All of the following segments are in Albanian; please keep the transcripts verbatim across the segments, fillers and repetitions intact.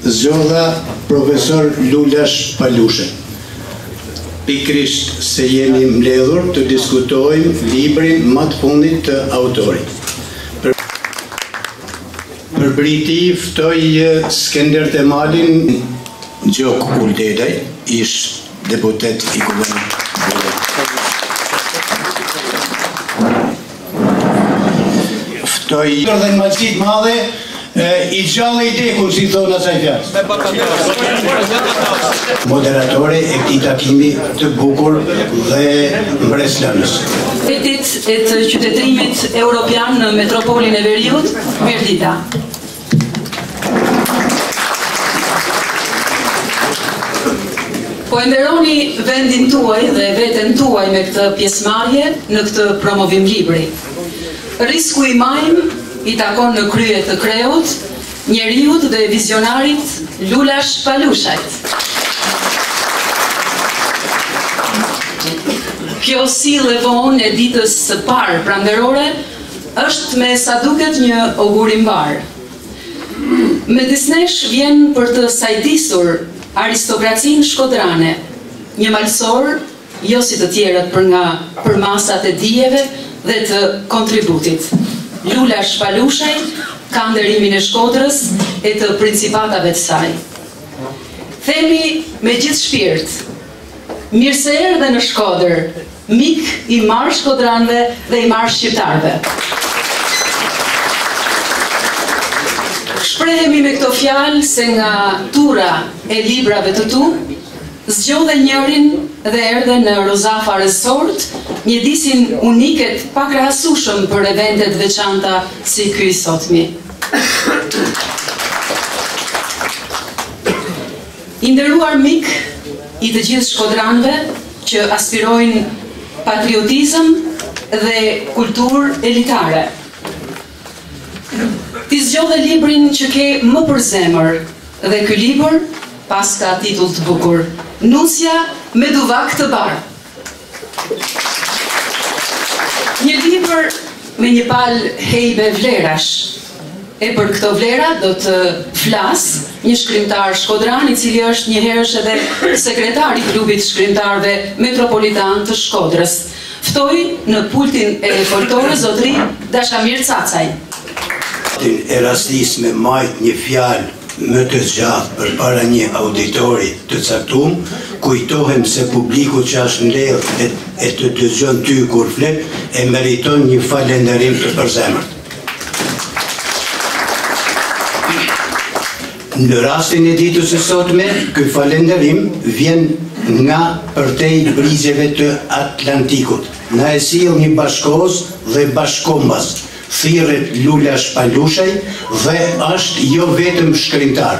zgjodha profesor Lulash Palushe. Pikrisht se jemi mbledhur të diskutojmë librin më të fundit të autorit. Për, për briti ftoj Skender Temalin Gjok Uldedaj, ish deputet i Kuvendit. Ftoj dhe në malësit madhe i gjallë i dekun, si thonë asaj fjalë. Moderatore e këtij takimi të bukur dhe mbreslënës. Ditë e të qytetërimit europian në metropolin e Veriut, mirëdita. Po e nderoni vendin tuaj dhe veten tuaj me këtë pjesëmarrje në këtë promovim libri. Risku i majm i takon në krye të kreut, njeriut dhe vizionarit Lulash Palushajt. Kjo sillë e vonë e ditës së parë pranverore është me sa duket një augurimbar. Me disnesh vjen për të sajtisur aristokracinë shkodrane, një malsor, jo si të tjerët për nga përmasat e dijeve dhe të kontributit. Lulash Palushaj ka nderimin e Shkodrës e të principatave të saj. Themi me gjithë shpirt, mirë se erdhe në Shkodër, mik i marë shkodranve dhe i marë shqiptarve. Shprehemi me këto fjalë se nga tura e librave të tu, zgjodhe njërin dhe erdhe në Rozafa Resort, një disin uniket pakrahasueshëm për eventet veçanta si ky i sotmi. I nderuar mik i të gjithë shkodranëve që aspirojnë patriotizëm dhe kulturë elitare. Ti zgjodhe librin që ke më për zemër dhe ky libër pas ka titull të bukur, Nusja me duvak të barë. Një libër me një palë hejbe vlerash. E për këto vlera do të flas një shkrimtar shkodran i cili është një herësh edhe sekretar i klubit shkrimtarëve metropolitan të Shkodrës. Ftoj në pultin e foltore zotëri Dashamir Cacaj. E rastis me majt një fjalë më të zgjatë për para një auditori të caktum, kujtohem se publiku që është ndedh e, e të dëgjon ty kur flet, e meriton një falënderim të përzemërt. Në rastin e ditës së sotme, ky falënderim vjen nga përtej brizjeve të Atlantikut. Na e sill një bashkoz dhe bashkombas. Thirret Lulash Palushaj dhe është jo vetëm shkrimtar.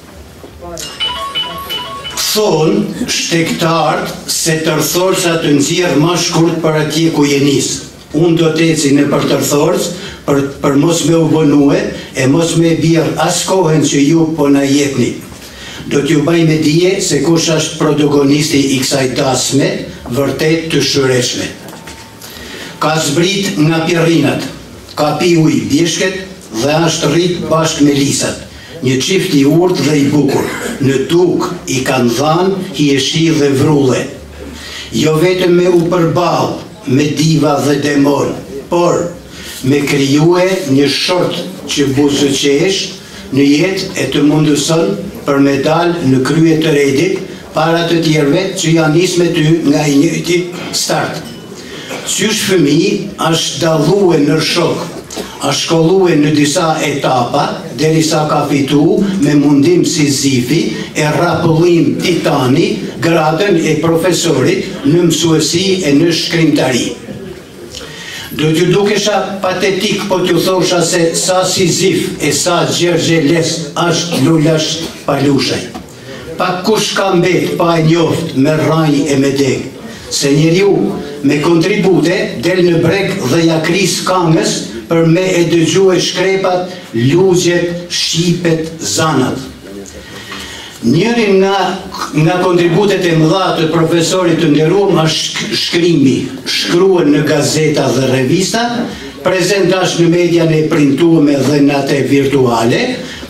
Thonë shtektarët se tërthorca të nxjerr më shkurt për atje ku je nis. Unë do të eci në për tërthorc për, për mos me u bonue e mos me bjerë as kohën që ju po na jepni. Do t'ju baj me dije se kush është protagonisti i kësaj dasme vërtet të shëreshme. Ka zbrit nga Pirrinat, ka pi ujë bjeshket dhe është rrit bashkë me lisat. Një qift i urt dhe i bukur. Në tuk i kanë dhanë hieshi dhe vrulle. Jo vetëm me u përball me diva dhe demon, por me krijue një short që buzëqesh në jetë e të mundëson për me dalë në krye të redit para të tjerve që janë nis me ty nga i njëjti start. Qysh fëmijë është dallue në shok, është shkollue në disa etapa, derisa ka fitu me mundim si Zifi e rapullim Titani gradën e profesorit në mësuesi e në shkrimtari. Do t'ju dukesha patetik po t'ju thosha se sa Sizif e sa Gjergjeles është Lulash Palushaj. Pa kush ka mbet pa e njoft me rranj e me deg, se njeriu me kontribute del në breg dhe ja kris kangës për me e dëgjue shkrepat, lugjet, shqipet, zanat. Njërin nga, nga kontributet e mëdha të profesorit të nderuar është shkrimi, shkruan në gazeta dhe revista, prezentash në median e printuame dhe në atë virtuale,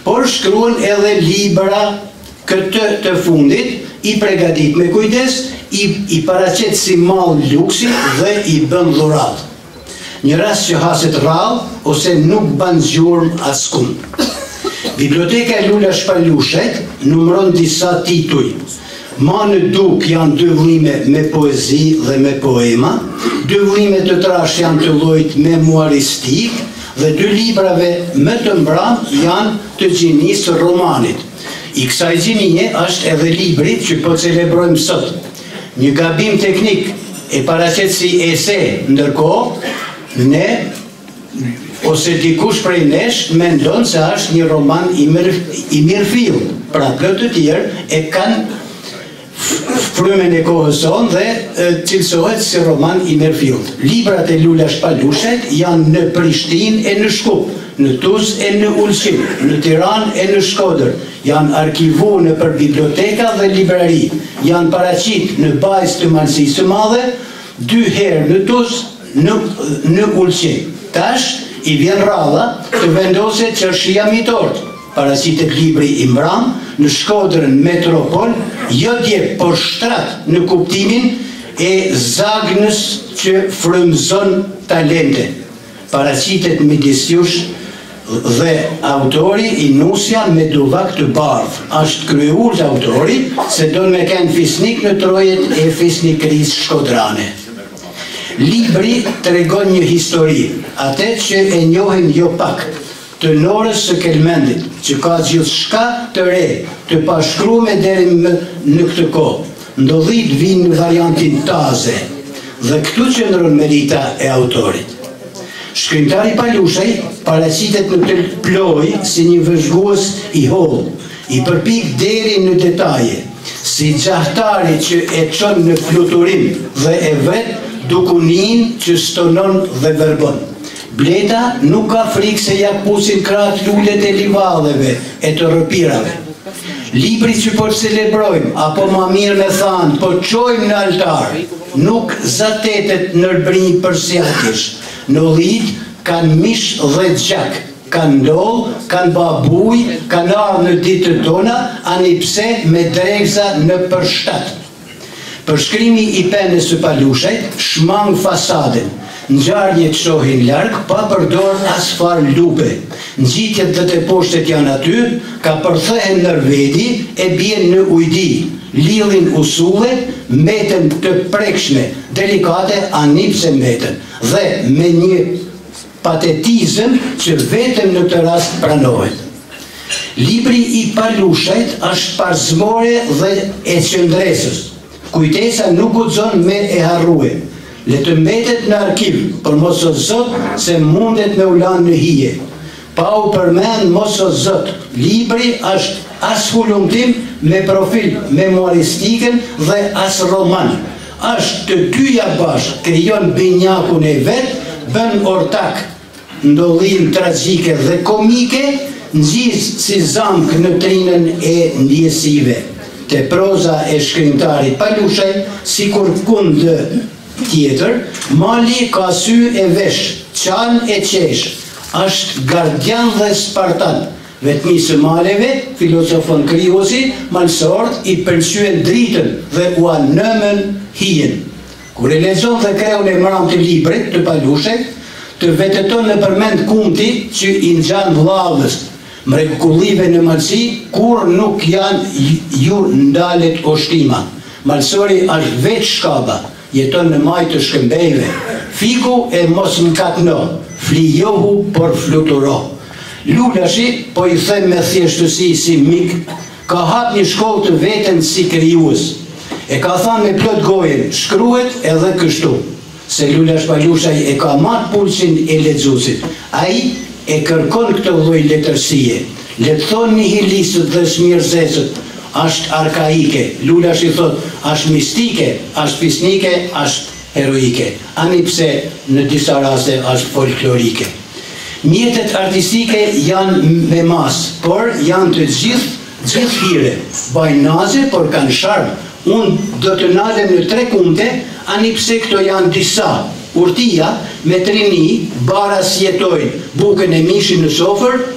por shkruen edhe libra këtë të fundit, i pregadit me kujdes, i, i paraqet si mall luksi dhe i bën dhurat. Një rast që haset rrallë, ose nuk ban zgjurm askund. Biblioteka e Lula Shpaljushit numëron disa tituj. Ma në duk janë dy vëllime me poezi dhe me poema, dy vëllime të trash janë të llojit memoaristik, dhe dy librave më të mbram janë të gjinisë së romanit. I kësaj gjinie është edhe libri që po celebrojmë sot. Një gabim teknik e paraqet si ese, ndërkohë ne ose dikush prej nesh mendon se është një roman i mirëfill, pra plot të tjerë e kanë frymën e kohës sonë dhe cilësohet si roman i mirëfillt. Librat e Lula Shpaljushit janë në Prishtinë e në Shkup, në Tuzë e në Ulqin, në Tiranë e në Shkodër, janë arkivu në për biblioteka dhe librari, janë paraqit në bajs të Malësisë së Madhe, dy herë në Tuzë, në, në Ulqin. Tash i vjen rradha të vendoset Qershia Mitort, paraqitet libri i mbram në Shkodrën metropol, jo dje por shtrat në kuptimin e zagnës që frymëzon talente. Paraqitet midis jush dhe autori i Nusja me duvak të bardh. Është kryeur autori se don me kanë fisnik në trojet e fisnikërisë shkodrane. Libri tregon një histori, atë që e njohin jo pak, të Norës së Kelmendit, që ka gjithçka të re, të pashkruar deri në këtë kohë. Ndodhit vinë në variantin taze, dhe këtu qëndron merita e autorit. Shkrimtari Paljushaj paraqitet në të ploj si një vëzhgues i hollë, i përpik deri në detaje, si gjahtari që e çon në fluturim dhe e vet dukunin që stonon dhe verbon. Bleda nuk ka frikë se ja pusin krahët lulet e livalleve e të rrëpirave. Libri që po celebrojmë, apo ma mirë me thanë, po qojmë në altar, nuk zatetet nërbrinj përsjatish. Në lid kanë mish dhe gjak, kanë ndoll, kanë babuj, kanë ardhë në ditët tona, ani pse me dregza në përshtat. Përshkrimi i penës së Paljushit shmang fasadën, ngjarjet shohin larg pa përdor as far lupe. Ngjitjet dhe të poshtet janë aty, ka përthehen nërvedi e bien në ujdi. Lidhin usulle, meten të prekshme, delikate ani pse meten, dhe me një patetizëm që vetëm në të rast pranohet. Libri i Paljushit është parzmore dhe e qëndresës. Kujtesa nuk guxon me e harrue. Le të mbetet në arkiv, për mos o zot se mundet me ulan në hije. Pa u përmend mos o zot, libri është as hulumtim me profil memoaristikën dhe as roman. Është të dyja bashkë, krijon binjakun e vet, bën ortak ndodhin tragjike dhe komike, ngjis si zamk në trinën e ndjesive. Te proza e shkrimtarit Paljushaj, sikur kund tjetër, mali ka sy e vesh, qan e qesh, është gardian dhe spartan. Vetmi së maleve, filozofon Kriosi, malsort i pëlqyen dritën dhe u nëmën hijen. Kur e lexon dhe kreun e mram të librit të Paljushit, të veteton në përmend Kunti që i ngjan vllavës. Mrekullive në Malësi, kur nuk janë ju ndalet oshtima. Malësori është veç shkaba, jeton në majtë të shkëmbejve. Fiku e mos mkatno, flijohu por fluturo. Lulashi, po i them me thjeshtësi si mik, ka hap një shkollë të veten si krijues. E ka thënë me plot gojen, shkruhet edhe kështu. Se Lula Shpaljushaj e ka marrë pulsin e lexuesit. Ai e kërkon këtë lloj letërsie. Le të thonë nihilistët dhe smirëzesët, është arkaike. Lulash i thot, është mistike, është fisnike, është heroike. Ani pse në disa raste është folklorike. Mjetet artistike janë me mas, por janë të gjithë, gjithë hire. Bajnë naze, por kanë sharm. Unë do të nalem në tre kunte, ani pse këto janë disa. Urtia, me trini, baras jetojnë, bukën e mishin në sofër,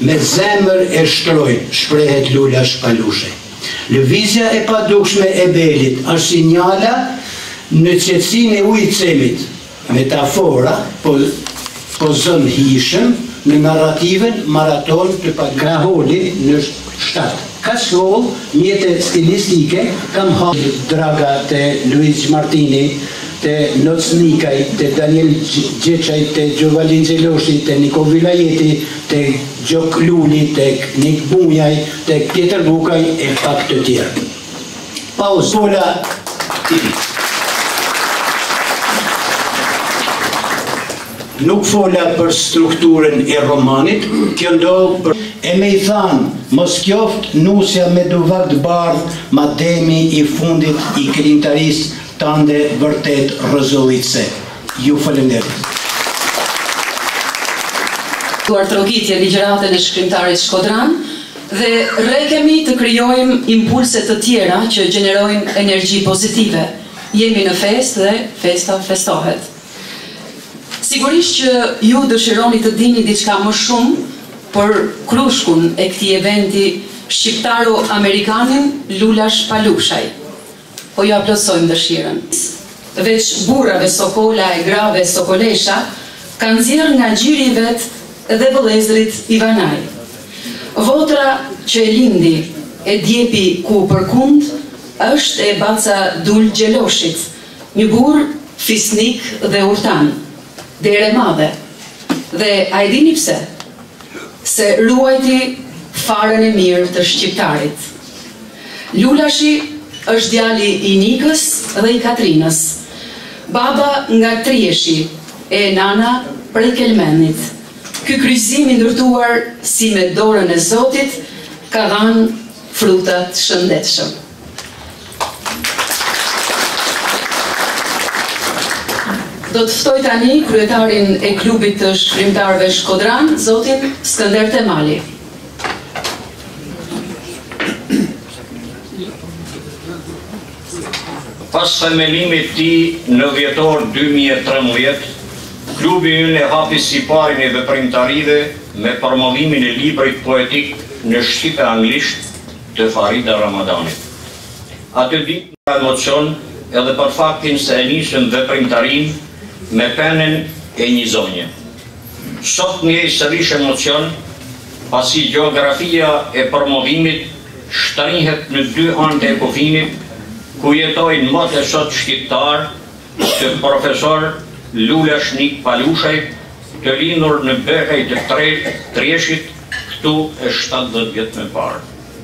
me zemër e shtrojnë, shprehet Lula Shpalushaj. Lëvizja e padukshme e Belit është sinjala në qetësinë e ujit cemit, metafora, po, po zën hishëm në narrativen maraton të Graholi në shtatë. Ka shkollë, mjetet stilistike, kam hapë draga të Luigi Martini, të Nocnikaj, të Daniel Gjeçaj, të Gjovalin Gjeloshi, të Niko Vilajeti, të Gjok Luli, të Nik Bunjaj, të Pjetër Bukaj e pak të tjerë. Pauzë. Pola Nuk fola për strukturën e romanit, kjo ndodhë për e me i thanë, mos kjoft nusja me duvak të bardh, ma demi i fundit i krimtaris tande vërtet rëzollitse. Ju falenderit. Tuar trokitje ligjëratën e shkrimtarit Shkodran dhe rekemi të kryojmë impulse të tjera që gjenerojnë energji pozitive. Jemi në fest dhe festa festohet. Sigurisht që ju dëshironi të dini diçka më shumë për krushkun e këtij eventi shqiptaro-amerikanin Lula Shpalushaj. Po ju aplosojmë dëshirën. Veç burrave Sokola e grave Sokolesha kanë nxjerrë nga gjiri i vet dhe vëllezrit Ivanaj. Votra që e lindi e djepi ku përkund është e Baca Dul Gjeloshit, një burr fisnik dhe urtan. Dere madhe. Dhe a e dini pse? Se ruajti farën e mirë të shqiptarit. Lulashi është djali i Nikës dhe i Katrinës. Baba nga Trieshi e nana prej Kelmenit. Ky kryqëzim i ndërtuar si me dorën e Zotit ka dhënë fruta të shëndetshëm. Do të ftoj tani kryetarin e klubit të shkrimtarëve Shkodran, zotin Skënder Temali. Pas themelimit tij në dhjetor dy mijë e tridhjetë, klubi ynë e hapi siparin e veprimtarive me promovimin e librit poetik në shqipe anglisht të Farida Ramadanit. Atë ditë nga emocion edhe për faktin se e nisëm veprimtarin me penën e një zonje. Sot një sërish emocion, pasi geografia e promovimit shtrihet në dy anë e kufinit, ku jetojnë më të sot shqiptar, të profesor Lula Shpalushaj, të lindur në Behej të Treshit, këtu e shtatëdhjetë vjet më parë.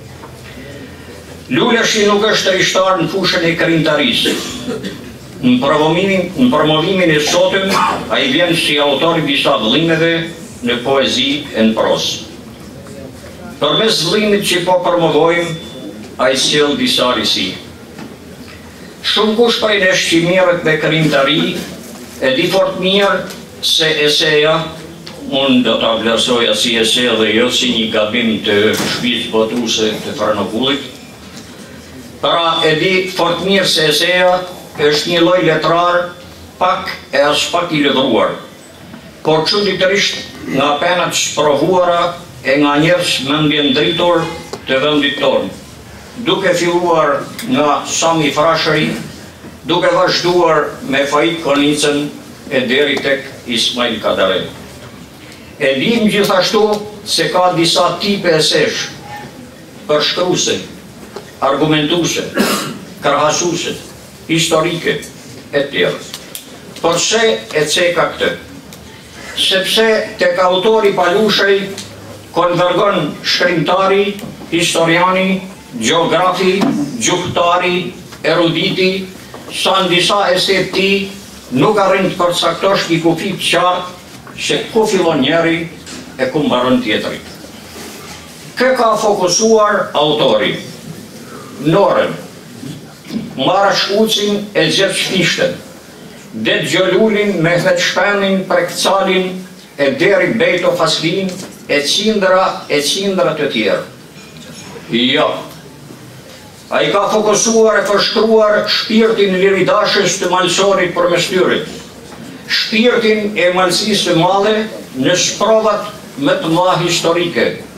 Lulashi nuk është rishtar në fushën e krimtarisë. Në promovimin, në promovimin e sotëm, a i vjen si autor i disa vëllimeve në poezi e në prosë. Përmes vëllimit që po promovojmë, a i sjell disa risi. Shumë kush prej nesh që mirët me krimtari, e di fort mirë se eseja, unë do ta vlerësoja si ese dhe jo si një gabim të shpis botuse të Franokullit. Pra e di fort mirë se eseja është një lloj letrar pak e as pak i lëdhruar, por çuditërisht nga penat sprovuara e nga njerëz mendje ndritur të vendit tonë, duke filluar nga Sami Frashëri, duke vazhduar me Fajit Konicën e deri tek Ismail Kadare. E dim gjithashtu se ka disa tipe esesh, përshkruese, argumentuese, krahasuese, historike e tjerë. Por se e ceka këtë? Sepse tek autori Palushaj konvergon shkrimtari, historiani, geografi, gjuhëtari, eruditi, sa në disa eset ti nuk arrin të përcaktosh një kufi të qartë se ku fillon njeri e ku mbaron tjetri. Kë ka fokusuar autori? Norën, Mara Shkucin e Gjep Shpishten, Det Gjolulin, Mehmet Shpenin, Prekcalin, e deri Bejto Faslin, e cindra e cindra të tjerë. Jo. A i ka fokusuar e përshkruar shpirtin liridashës të malsorit për mestyrit, shpirtin e malsisë të madhe në sprovat më të mëdha historike,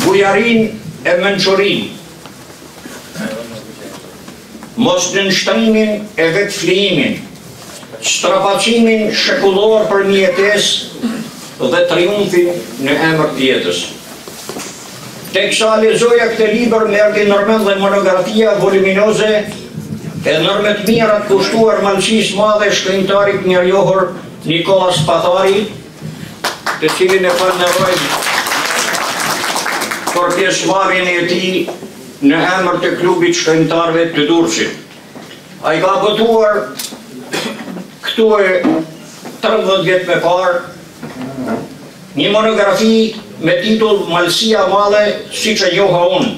bujarin e mençurin, mos nënshtrimin e vetë flimin, strapacimin shekullor për një jetesë dhe triumfin në emër të jetës. Teksa lezoja këtë libër me erdhi nërmend dhe monografia voluminoze e nërmet mirat kushtuar malësis madhe shkrimtarit njerëjohur Nikolas Pathari, të cilin e falenderojmë për pjesëmarrjen e tij në emër të klubit shkrimtarëve të Durrësit. Ai ka botuar këtu e tridhjetë vjet më parë një monografi me titull Malësia e madhe siç e njoha unë.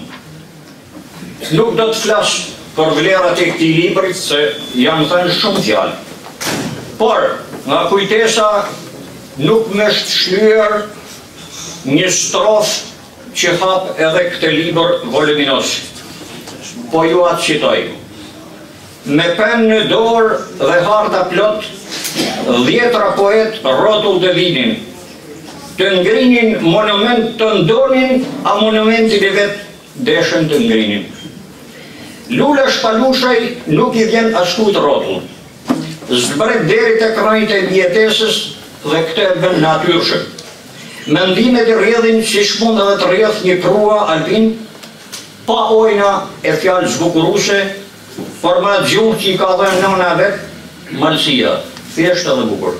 Nuk do të flas për vlerat e këtij librit se janë thënë shumë fjalë. Por nga kujtesa nuk më është shlyer një strofë që hap edhe këtë libër voluminos. Po ju atë citoj. Me penë në dorë dhe harta plot, dhjetra poet rrotull dhe vinin, të ngrinin monument të ndonin, a monumentin e vetë deshen të ngrinin. Lula Shpalushaj nuk i vjen ashtu të rrotull. Zbret deri të krajt e mjetesës dhe këtë e bën natyrshëm. Mendimet i rrjedhin si shmund edhe të rrjedh një krua alpin, pa ojna e fjalë zbukuruse, por me gjuhë që i ka dhënë nëna vetë, malësia, thjeshtë edhe bukur.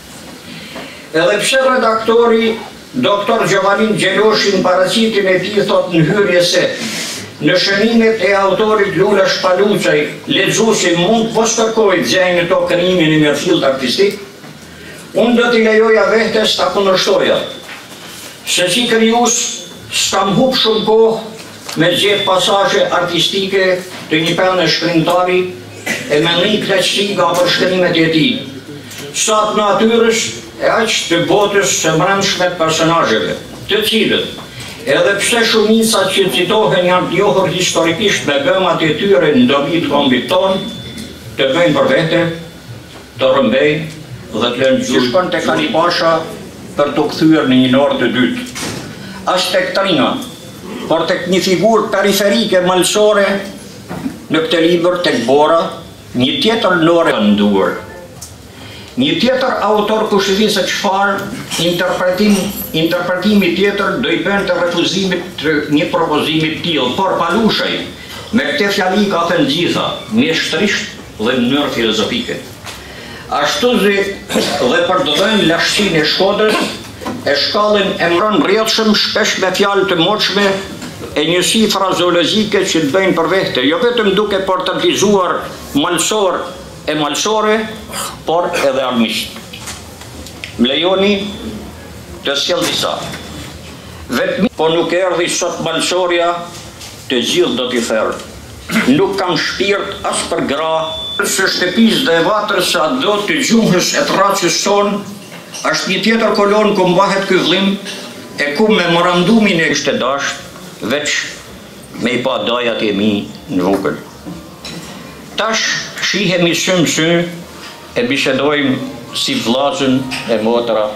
Edhe pse redaktori doktor Gjovanin Gjeloshin paraqitin e tij thot në hyrje se në shënimet e autorit Lula Shpaluçaj, lexuesi mund mos kërkojë gjejnë në to krijimin e mirëfillt artistik, unë do t'i lejoja vetes ta kundërshtoja. Se si krijues s'kam hub shumë kohë me gjetë pasazhe artistike të një pene shkrimtari e me një kleqësi nga përshkrimet e tij. Sa të natyrës e aq të botës së brendshme të personazheve, të cilët edhe pse shumica që citohen janë të njohur historikisht me gëmat e tyre në dobi të kombit ton, të bëjnë për vete, të rrëmbejnë dhe të lënë gjysh. Shkon tek Kali Pasha për të kthyer në një orë të dytë. As tek Trina, por tek një figurë periferike malësore në këtë libër tek Bora, një tjetër Lore të nduar. Një tjetër autor kush i di se çfarë interpretim, interpretimi tjetër do i bën të refuzimit të një propozimi të tillë, por Palushaj me këtë fjali ka thënë gjitha, mjeshtrisht dhe në mënyrë filozofike. Ashtu zi dhe për të dhënë lashtin e Shkodrës, e shkallën e mbron rrjedhshëm shpesh me fjalë të moçme e njësi frazeologjike që të bëjnë për vete, jo vetëm duke portretizuar malsor e malsore, por edhe armisht. Më lejoni të sjell disa. Vetëm po nuk erdhi sot malsoria, të gjithë do t'i therr. Nuk kam shpirt as për gra, së shtëpis dhe vatrës sa do të gjuhës e të racës son, është një tjetër kolon ku mbahet ky vllim, e ku memorandumin e ishte dasht, veç me i pa dajat e mi në vukën. Tash shihemi sy në sy e bisedojmë si vllazën e motra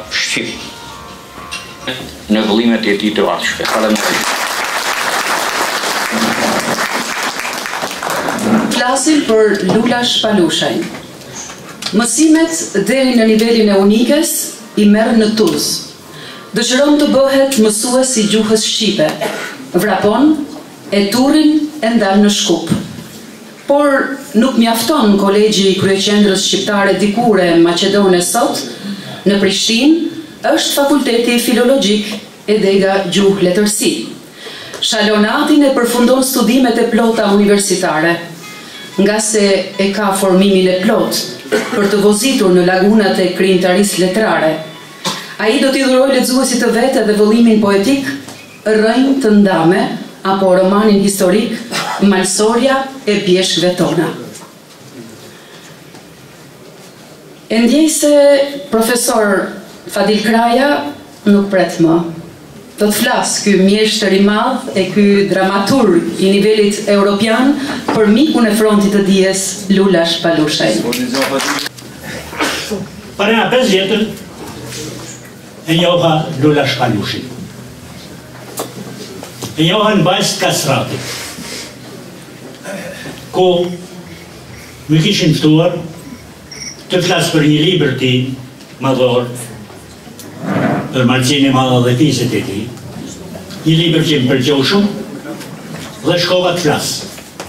Shqip në vëllimet e tij të ardhshme. Faleminderit. Flasim për Lula Shpalushajn. Mësimet deri në nivelin e unikes i merr në Tuzë. Dëshiron të bëhet mësues i gjuhës shqipe. Vrapon e turrin e ndal në Shkup. Por nuk mjafton Kolegji i Kryeqendrës Shqiptare Dikure Maqedone sot, në Prishtinë është Fakulteti Filologjik e Dega Gjuhë Letërsi. Shalonatin e përfundon studimet e plota universitare, nga se e ka formimin e plot për të vozitur në lagunat e krijimtarisë letrare. Ai do t'i dhurojë lexuesit të vet edhe vëllimin poetik, rrënjë të ndame apo romanin historik Malsoria e pjeshkëve tona. E ndjej se profesor Fadil Kraja nuk pret më. Do të flas ky mjeshtër i madh e ky dramaturg i nivelit europian për mikun e frontit të dijes Lula Shpalushaj. Para pesë vjetër e njoha Lula Shpalushin. e njohen bajs të kastratit, ku më kishin ftuar të flasë për një libër ti, madhor, për marqin e madhe dhe fiset e ti, një libër që më përgjohë shumë, dhe shkova të flasë.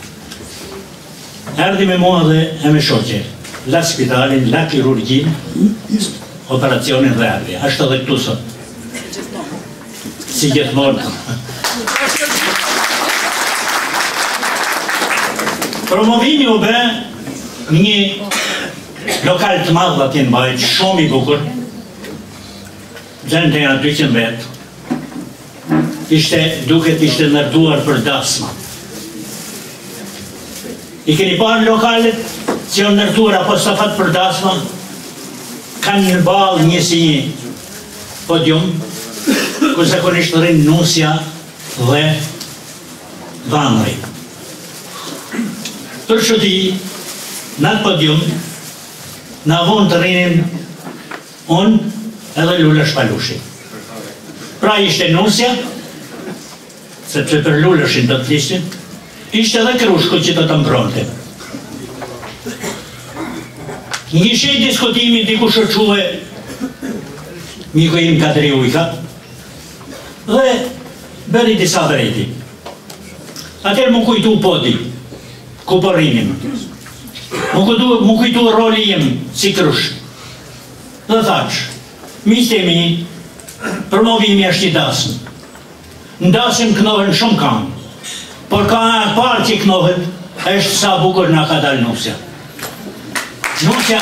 Erdi me mua dhe e me shoqe, la spitalin, la kirurgjin, operacionin dhe erdi, ashtë edhe këtu sot. Si gjithmonë. Promovimi u bë një lokal të madh atje në Bajt, shumë i bukur. Gjente janë dyqind vetë. Ishte, duket ishte ndërtuar për dasma. I keni parë lokalet që janë ndërtuar apo stafat për dasma, kanë në balë një si një podium, ku zakonisht rrinë nusja dhe dhanëri. Për shëti, në atë podium, në avon të rrinin unë edhe Lula Shpalushi. Pra ishte nusja, sepse për Lulashin të të flistin, ishte edhe Krushku që të të mbronte. Një shej diskutimi diku shërquve miko im Kadri Ujka dhe bëri disa vreti. Atër më kujtu podi, ku përrinim. Më kujtu roli jem si Krushk. Dhe thash, mishtemi, promovimi është i dasëm. Në dasëm kënohen shumë kam, por ka e parë që kënohet, është sa bukur nga ka dalë nusja. Nusja,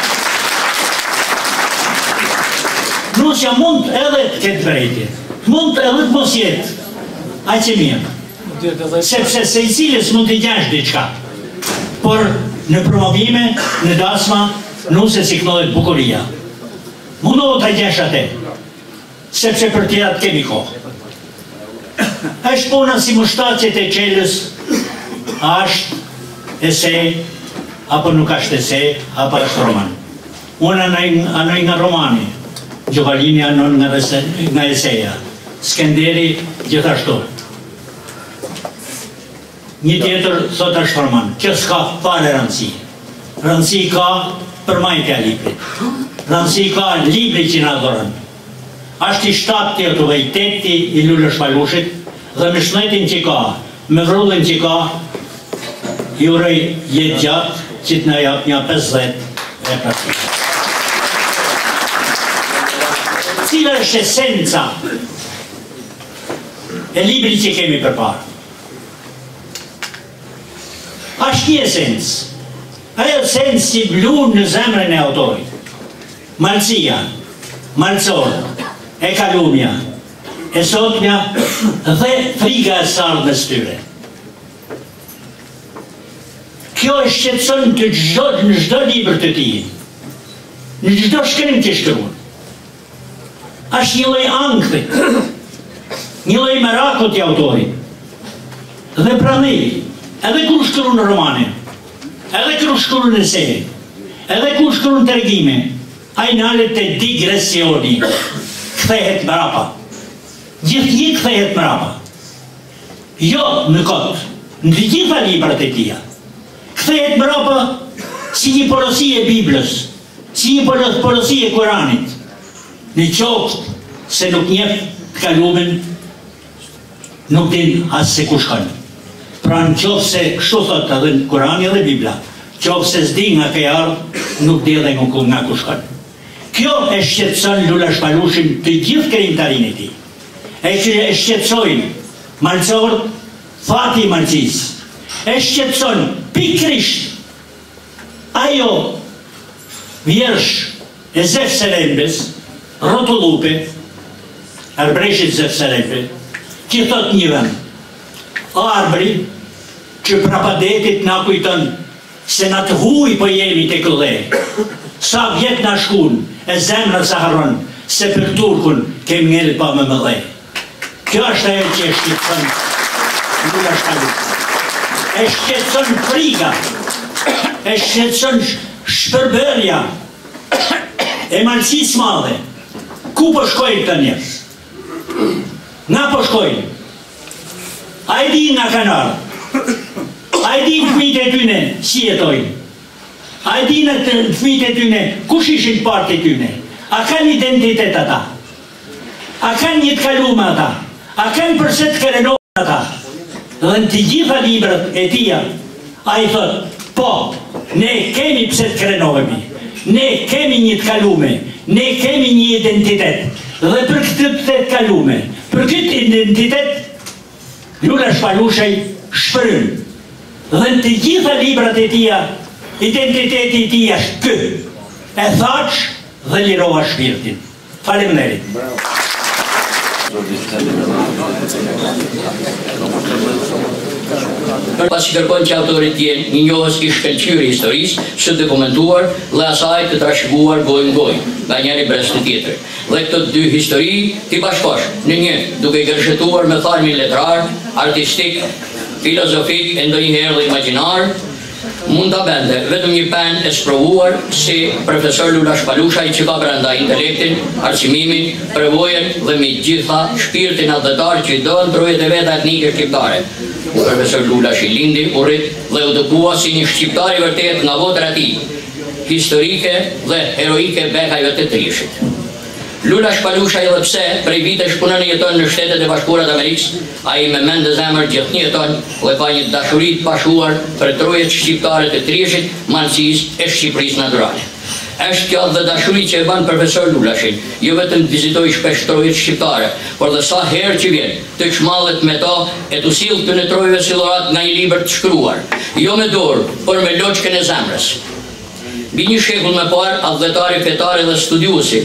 nusja mund edhe të ketë vrejtje, mund edhe të mos jetë, a që mirë, sepse se i cilës mund të gjash diçka, por në promovime, në dasma, nusja si kënohet bukuria. Mundohet të gjash atë, sepse për tjera të kemi kohë. Është puna si mushtaqet e qelës, ashtë ese, apo nuk ashtë ese, apo është roman. Unë anoj nga romani, Gjovalini anoj nga eseja, Skenderi gjithashtu. Një tjetër thot është roman, që s'ka fare rëndësi. Rëndësi ka për majtja librit. Rëndësi ka libri që në adhërën. Ashtë i shtatë të të vejteti i Lula Shpalushit, dhe me shnetin që ka, me vrullin që ka, i urej jetë gjatë që të në japë një pesëdhjetë e praktikë. Cila është esenca e libri që kemi përparë? Ashtë një esencë. Ajo esencë që blunë në zemrën e autorit. Malësia, malësorë, e kalumja, e sotmja dhe friga e sardhës tyre. Kjo e shqetëson të gjdo, në gjdo libër të ti, në gjdo shkrim që shkruan. Ashtë një loj ankthit, një loj merakut i autorit. Dhe prani, edhe kur shkruan në romanin, edhe kur shkruan në seri, edhe kur shkruan të regime, a i nalet të digresioni, kthehet mrapa. Gjithë një kthehet mrapa. Jo në kotë, në të gjitha librat e tia. Kthehet mrapa si një porosi e Biblës, si një porosi e Kuranit. Në qoftë se nuk njeh të kalumen, nuk din asë se ku shkon. Pra në qoftë se kështu thot edhe në Kurani edhe Bibla, qoftë se s'di nga ke ardhë, nuk di edhe nga ku shkon. Kjo e shqetëson Lula Shpalushin të gjithë krijimtarin e tij. E që e shqetësojnë malësorët, fati i malëcisë. E shqetëson pikrisht ajo vjersh e Zef Selembes, rotullupe, arbreshit Zef Selembe, që thot një vend, arbri që prapadetit na kujton se na të huj po jemi të këllë. Sa vjet na shkun, e zemra sa harron, se për Turkun kem ngellë pa me më dhe. Kjo është ajo që e shqetëson Lula Shpalushi. E shqetëson friga, e shqetëson shpërbërja, e malësis madhe. Ku po shkojnë të njerëz? Nga po shkojnë? A e di nga kanë ardhur. A e di në fëmijët e tyne si jetojnë. A e di në fëmijët e tyne kush ishin partë e tyne. A kanë identitet ata. A kanë një të kalume ata. A kanë përse të kërenohet ata. Dhe në të gjitha librat e tia, a i thot, po, ne kemi pse të krenohemi, ne kemi një të kalume, ne kemi një identitet, dhe për këtë të të kalume, për këtë identitet, Lula Shpalushaj shpërën, dhe në të gjitha librat e tia, identiteti i tia është kë, e thaq dhe lirova shpirtin. Faleminderit. Pas që kërkojnë që autorit tjenë një njohës i shkëlqyri historisë, së dokumentuar dhe asaj të trashëguar gojnë gojnë, nga njëri brez të tjetër. Dhe këtë dy histori t'i bashkosh në një duke i gërshetuar me tharmin letrar, artistik, filozofik e ndonjëherë dhe imagjinar, mund të bende vetëm një pen e sprovuar si profesor Lula Shpalushaj që ka brenda intelektin, arsimin, përvojen dhe me gjitha shpirtin atëtar që i doën trojet e veta etnike shqiptare. Profesor Lula Shilindi u rrit dhe u dëkua si një shqiptari vërtet nga votër ati, historike dhe heroike bekajve të trishit. Lula Shpalushaj edhe pse prej vite shpunën e jeton në Shtetet e Bashkuara të Amerikës, a i me mend dhe zemër gjithë një jeton dhe ka një dashurit pashuar për trojet shqiptare të trishit, malësis e Shqipërisë naturale. Është kjo dhe dashuri që e banë profesor Lulashin, jo vetëm të vizitoj shpesh trojet shqiptare, por dhe sa herë që vjen të çmallet me ta e të sill të në trojeve si llorat nga një libër të shkruar, jo me dorë, por me loçkën e zemrës. Mbi një shekull më parë, adhetari fetare dhe studiuesi,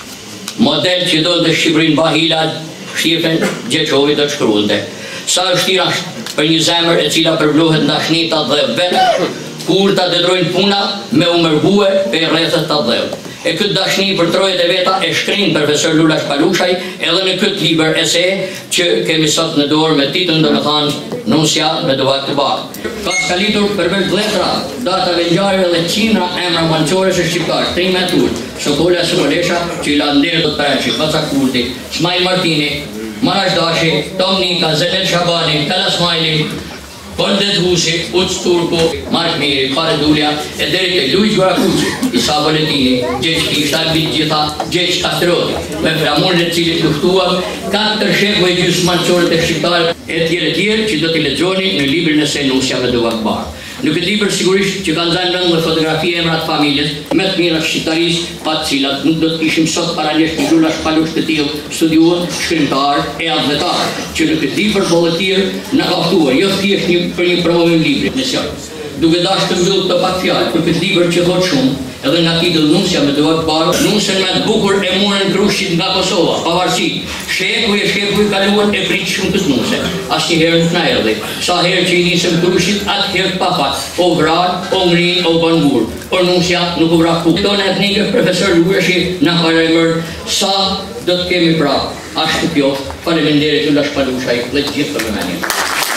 model që do të Shqipërinë Bahilat, Shqipen Gjeqovi të shkruante. Sa vështirë është për një zemër e cila përblohet ndashnita dhe vetë, kur ta detrojnë puna me u mërgue pe rrethët të dheu. E këtë dashni për trojet e veta e shkrin profesor Lula Shpalushaj edhe në këtë liber ese që kemi sot në dorë me titullin do me thanë Nusja me dovat të bakë. Ka skalitur përveç letra, datave ngjarjeve dhe qindra emra malçore së shqiptar, Trime Tur, Sokola Sëmolesha, që i la nderë do të preqi, Faca Kurti, Smajl Martini, Marash Dashi, Tom Nika, Zenet Shabani, Kala Smajli, Pondet Husi, Uc Turku, Mark Miri, Fare Dulja, e deri të Luiz Gorakuqi, Isa Valetini, Gjeq Kishta, Gjitha, Gjeq Kastroti, me flamurin e cilit luftuam, katër shekve e gjysë malçore të shqiptarë e tjere tjere që do t'i lexoni në librin e Nusja me dovat të bakë. Në këtë libër sigurisht që kanë zënë rënd dhe fotografi e emrat familjes, me të mira shqiptarisë, pa të cilat nuk do të kishim sot paralesh në Lula Shpalush të tillë studiuar, shkrimtar e advetar, që në këtë libër bolletir në kaftuar, jo thjesht një për një provim libri, mision. Duke dashur të mbyll të pak fjalë për këtë libër që thot shumë, edhe nga titull Nusja me dovat të bakë, nusën me të bukur e murën Krushit nga Kosova, pavarësi. Sheku e sheku i kaluar e prit shumë këtë nuse, asnjëherë nuk na erdhi. Sa herë që i nisëm Krushit, atëherë pa fat, o vrar, o ngrin, o bën burr. Por nusja nuk u vra kurrë. Tonë etnike profesor Lulashi na ka rëmër sa do të kemi prapë. Ashtu kjo, faleminderit Lula Shpalushaj dhe të gjithë të vëmendje.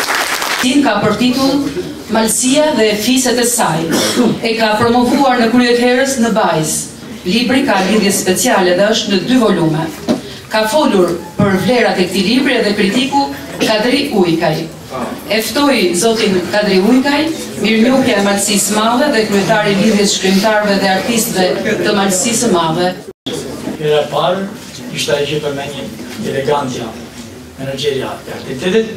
Tin ka për titull Malësia dhe fiset e saj. E ka promovuar në kryet herës në Bajs. Libri ka lidhje speciale dhe është në dy volume. Ka folur për vlerat e këtij libri edhe kritiku Kadri Ujkaj. E ftoi zotin Kadri Ujkaj, mirënjohja e Malësisë Madhe dhe kryetari i lidhjes shkrimtarëve dhe artistëve të Malësisë Madhe. Era parë ishte ai që përmendni elegantja, menaxheria e artitetit,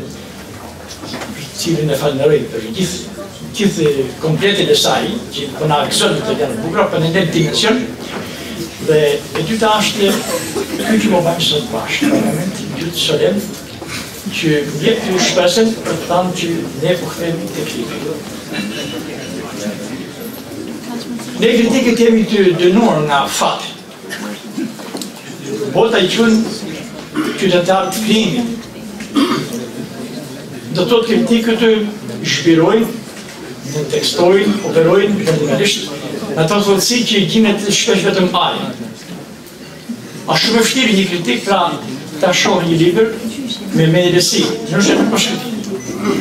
cilin e falenderoj për gjithë gjithë kompletin e saj, që po na gëzon të janë bukura për në një dimension. Dhe e dyta është ky që po bëjmë sot bashkë, parlament i dytë solem, që vjet ju shpresën për të thënë që ne po kthehemi tek libri. Ne kritikët jemi të dënuar nga fati. Bota i qunë qytetarë të krimit. Do të thotë kritikët të zhbirojnë, në tekstojnë, operojnë, vendimisht, në të thotë që i gjimet shpesh vetëm ajë. A shumë e vështirë një kritik, pra ta shohë një libër me me lesi, në është e përshkëti.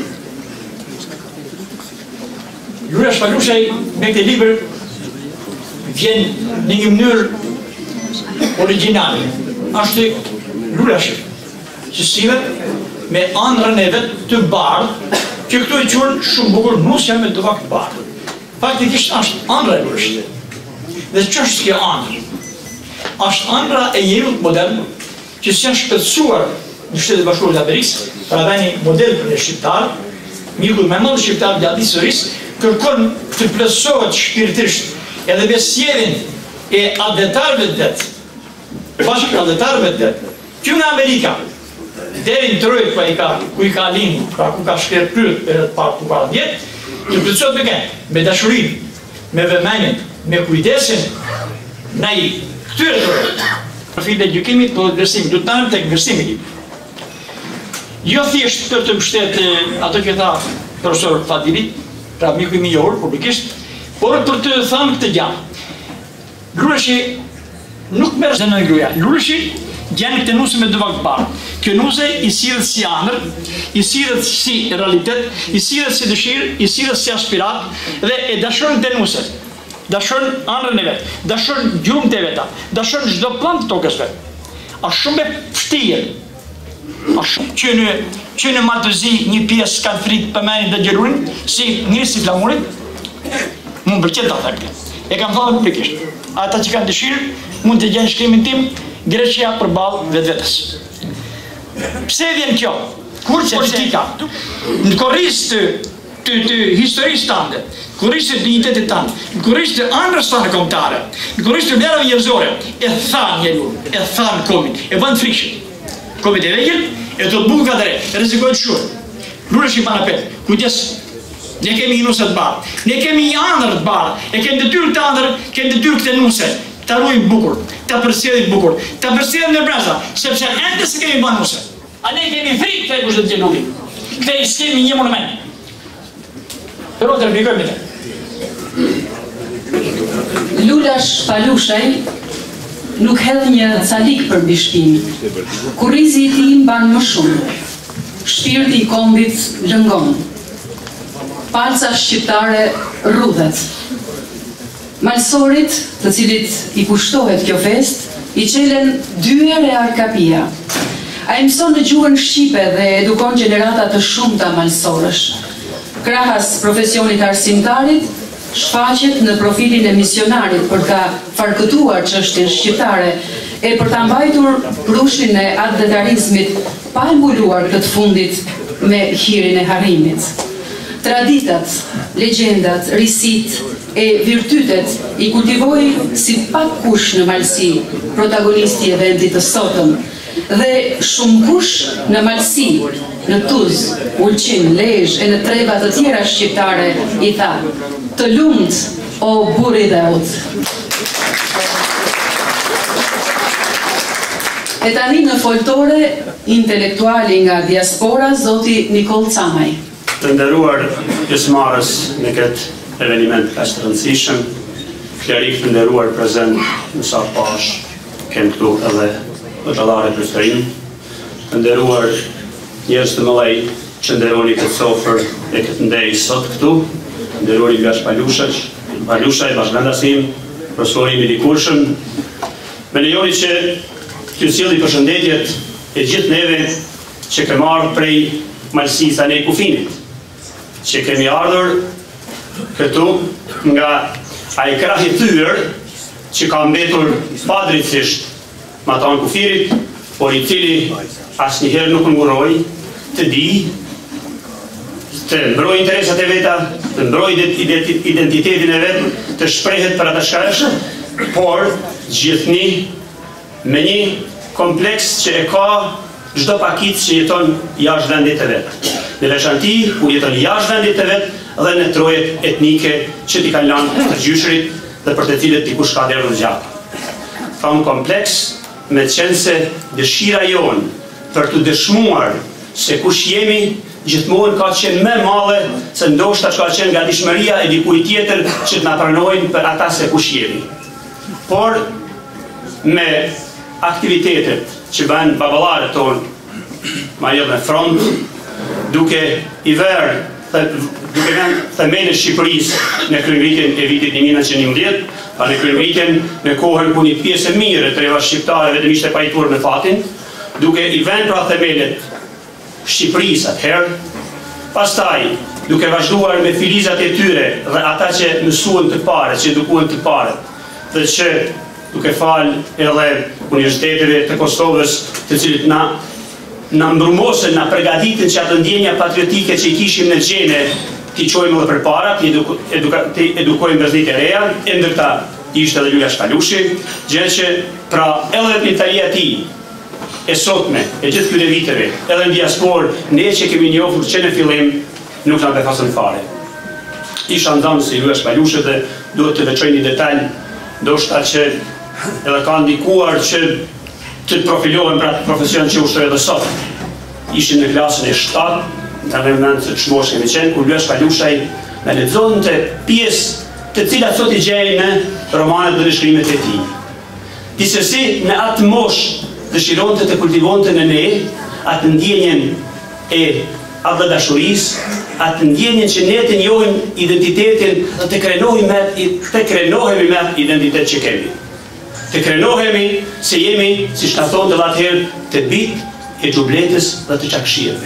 Lula Shpalushaj me këtë libër vjen në një mënyrë originale. Ashtë Lula Shpalushaj, që sive me ëndrrën e vet të bardhë, që këto i quhen shumë bukur nusja me duvak të bardhë. Faktikisht është ëndra e luleshit. Dhe ç'është kjo ëndër? Është ëndra e njeriut modern, që s'janë shpërtësuar në Shtetet e Bashkuara të Amerikës, pra dhe një model për një shqiptar, miku më i madh shqiptar gjatë historisë, kërkon të plotësohet shpirtërisht edhe besjelljen e adhetarëve të vet, bashkë adhetarëve të vet, që nga Amerika deri në Trojë ku i ka ku i ka lind, pra ku ka shkruar pyet për të parë ku ka vjet, të plotësohet me kë, me dashurinë, me vëmendjen, me kujdesin ndaj këtyre trojë. Profili e gjykimit do të vlerësim, do të ndajmë tek vlerësimi. Jo thjesht për të mbështetë ato që tha profesor Fadili, pra miku i mirë publikisht, por për të thënë këtë gjë. Luleshi nuk merr se në gruaja. Luleshi gjen këtë nusë me duvak të bardhë. Kjo nusë i sillet si ëndër, i sillet si realitet, i sillet si dëshirë, i sillet si aspirat dhe e dashon këtë nusë. Dashon ëndrrën e vet, dashon gjumët e veta, dashon çdo plant tokës vet. Është shumë e vështirë. Është që në që në Matozi një pjesë kanë fritë për menin dhe gjelurin, si njërës si flamurit, mund përqet të thakte. E kam thënë publikisht. Ata që kanë dëshirë, mund të gjenë shkrimin tim, Greqia përballë vetvetes. Pse vjen kjo? Kur politika, në korrisë të, të, të historisë tande, në korrisë të dignitetit tande, në korrisë të ëndrrës tande kombëtare, në korrisë të vlerave njerëzore, e thanë njeriu, e thanë komin, e bën frikshëm. Komit e vegjen, e të buku ka të re, e rezikojnë shumë. Luleshi pa në petë, kujtjes, ne kemi një nusë të bardhë, ne kemi një ëndër të bardhë, e kemi detyrë të ëndër, kemi detyrë këtë nusë, ta ruajmë bukur, ta përsëritim bukur, ta përsëritim në breza, sepse ende se kemi bën nusë. A ne kemi frikë të kushtet të gjenovi. Këtë kemi një monument. Pero të rëpikojmë të. Lulash Palushaj nuk hedh një calik për mbi shpinë. Kurrizi i tij mban më shumë. Shpirti i kombit lëngon. Palca shqiptare rrudhet. Malsorit, të cilit i kushtohet kjo fest, i qelen dyer e arkapia. A i mëson në gjuhën shqipe dhe edukon gjenerata të shumta malsorësh. Krahas profesionit arsimtarit, shfaqet në profilin e misionarit për ta farkëtuar çështjen shqiptare e për ta mbajtur prushin e adhetarizmit pa e mbuluar këtë fundit me hirin e harrimit. Traditat, legjendat, risit e virtytet i kultivoi si pak kush në Malsi, protagonisti i eventit të sotëm, dhe shumë kush në Malsi, në Tuz, Ulqin, Lezhë e në treba të tjera shqiptare i tha: "Të lumt, o burri dheut." E tani në foltore, intelektuali nga diaspora, zoti Nikol Camaj. Të nderuar pjesëmarrës në këtë eveniment kaq të rëndësishëm, klerik të nderuar prezent në sa pash, kem këtu edhe vëllare për sërin, të nderuar njerëz të mëdhej që nderoni këtë sofër e këtë ndej sot këtu, nderoni Lulash Palushaj, Palushaj, bashkëvendasim, profesori i dikurshëm. Me lejoni që t'ju sjelli përshëndetjet e gjithë neve që kemi ardhur prej Malsisë anë Kufinit, që kemi ardhur këtu nga ai krah i thyer që ka mbetur padrejtisht ma ta në Kufirit, por i cili asnjëherë nuk nguroi të di, të mbrojë interesat e veta, të mbrojë identitetin e vet, të shprehet për ata çka është, por gjithnjë me një kompleks që e ka çdo pakic që jeton jashtë vendit të vet. Në veçanti ku jeton jashtë vendit të vet dhe në trojet etnike që t'i kanë lënë të gjyshrit dhe për të cilët dikush ka derdhur gjatë. Ka un kompleks me qenë se dëshira jonë për të dëshmuar se kush jemi, gjithmonë ka qenë me madhe se ndoshta ka qenë nga dishmëria e dikujt tjetër që të na pranojnë për ata se kush jemi. Por me aktivitetet që bëjnë baballarët tonë ma jo në front, duke i verë duke vënë themelin e Shqipërisë në kryengritjen e vitit një mijë nëntëqind e njëmbëdhjetë, pa në kryengritjen në kohën ku një pjesë e mirë e treva shqiptare vetëm ishte pajtuar me fatin, duke i vënë pra themelet Shqipërisë atëherë, pastaj duke vazhduar me filizat e tyre dhe ata që mësuan të pare, që edukuan të pare, dhe që duke falë edhe universiteteve të Kosovës, të cilët na na mbrumosën, na përgatitën që atë ndjenja patriotike që i kishim në gjene t'i qojmë dhe për para, t'i eduku, eduka, edukojmë vëzhnit e reja, e ndërta ishte edhe Lula Shpalushi, gjë që pra edhe në Italia ti, e sotme, e gjithë këtyre viteve, edhe në diaspor, ne që kemi njohur që në fillim, nuk na befasën fare. Isha ndonë se Lula Shpalushi dhe duhet të veçoj një detalj, ndoshta që edhe ka ndikuar që të profilohen për atë profesion që ushtoj edhe sot. Ishin në klasën e shtatë, në në mëndë të shmosh kemi qenë, kur Lula Shpalushaj me lexon të pjesë të cilat sot i gjejnë në romanet dhe në shkrimet e tij. Gjithsesi, në atë mosh dëshironte të kultivonte në ne atë ndjenjen e atë dashurisë, atë ndjenjen që ne të njohim identitetin dhe të krenohemi me të krenohemi me identitet që kemi. Të krenohemi se jemi, si shtaton të atëherë, të bit e gjubletës dhe të qakshirëve.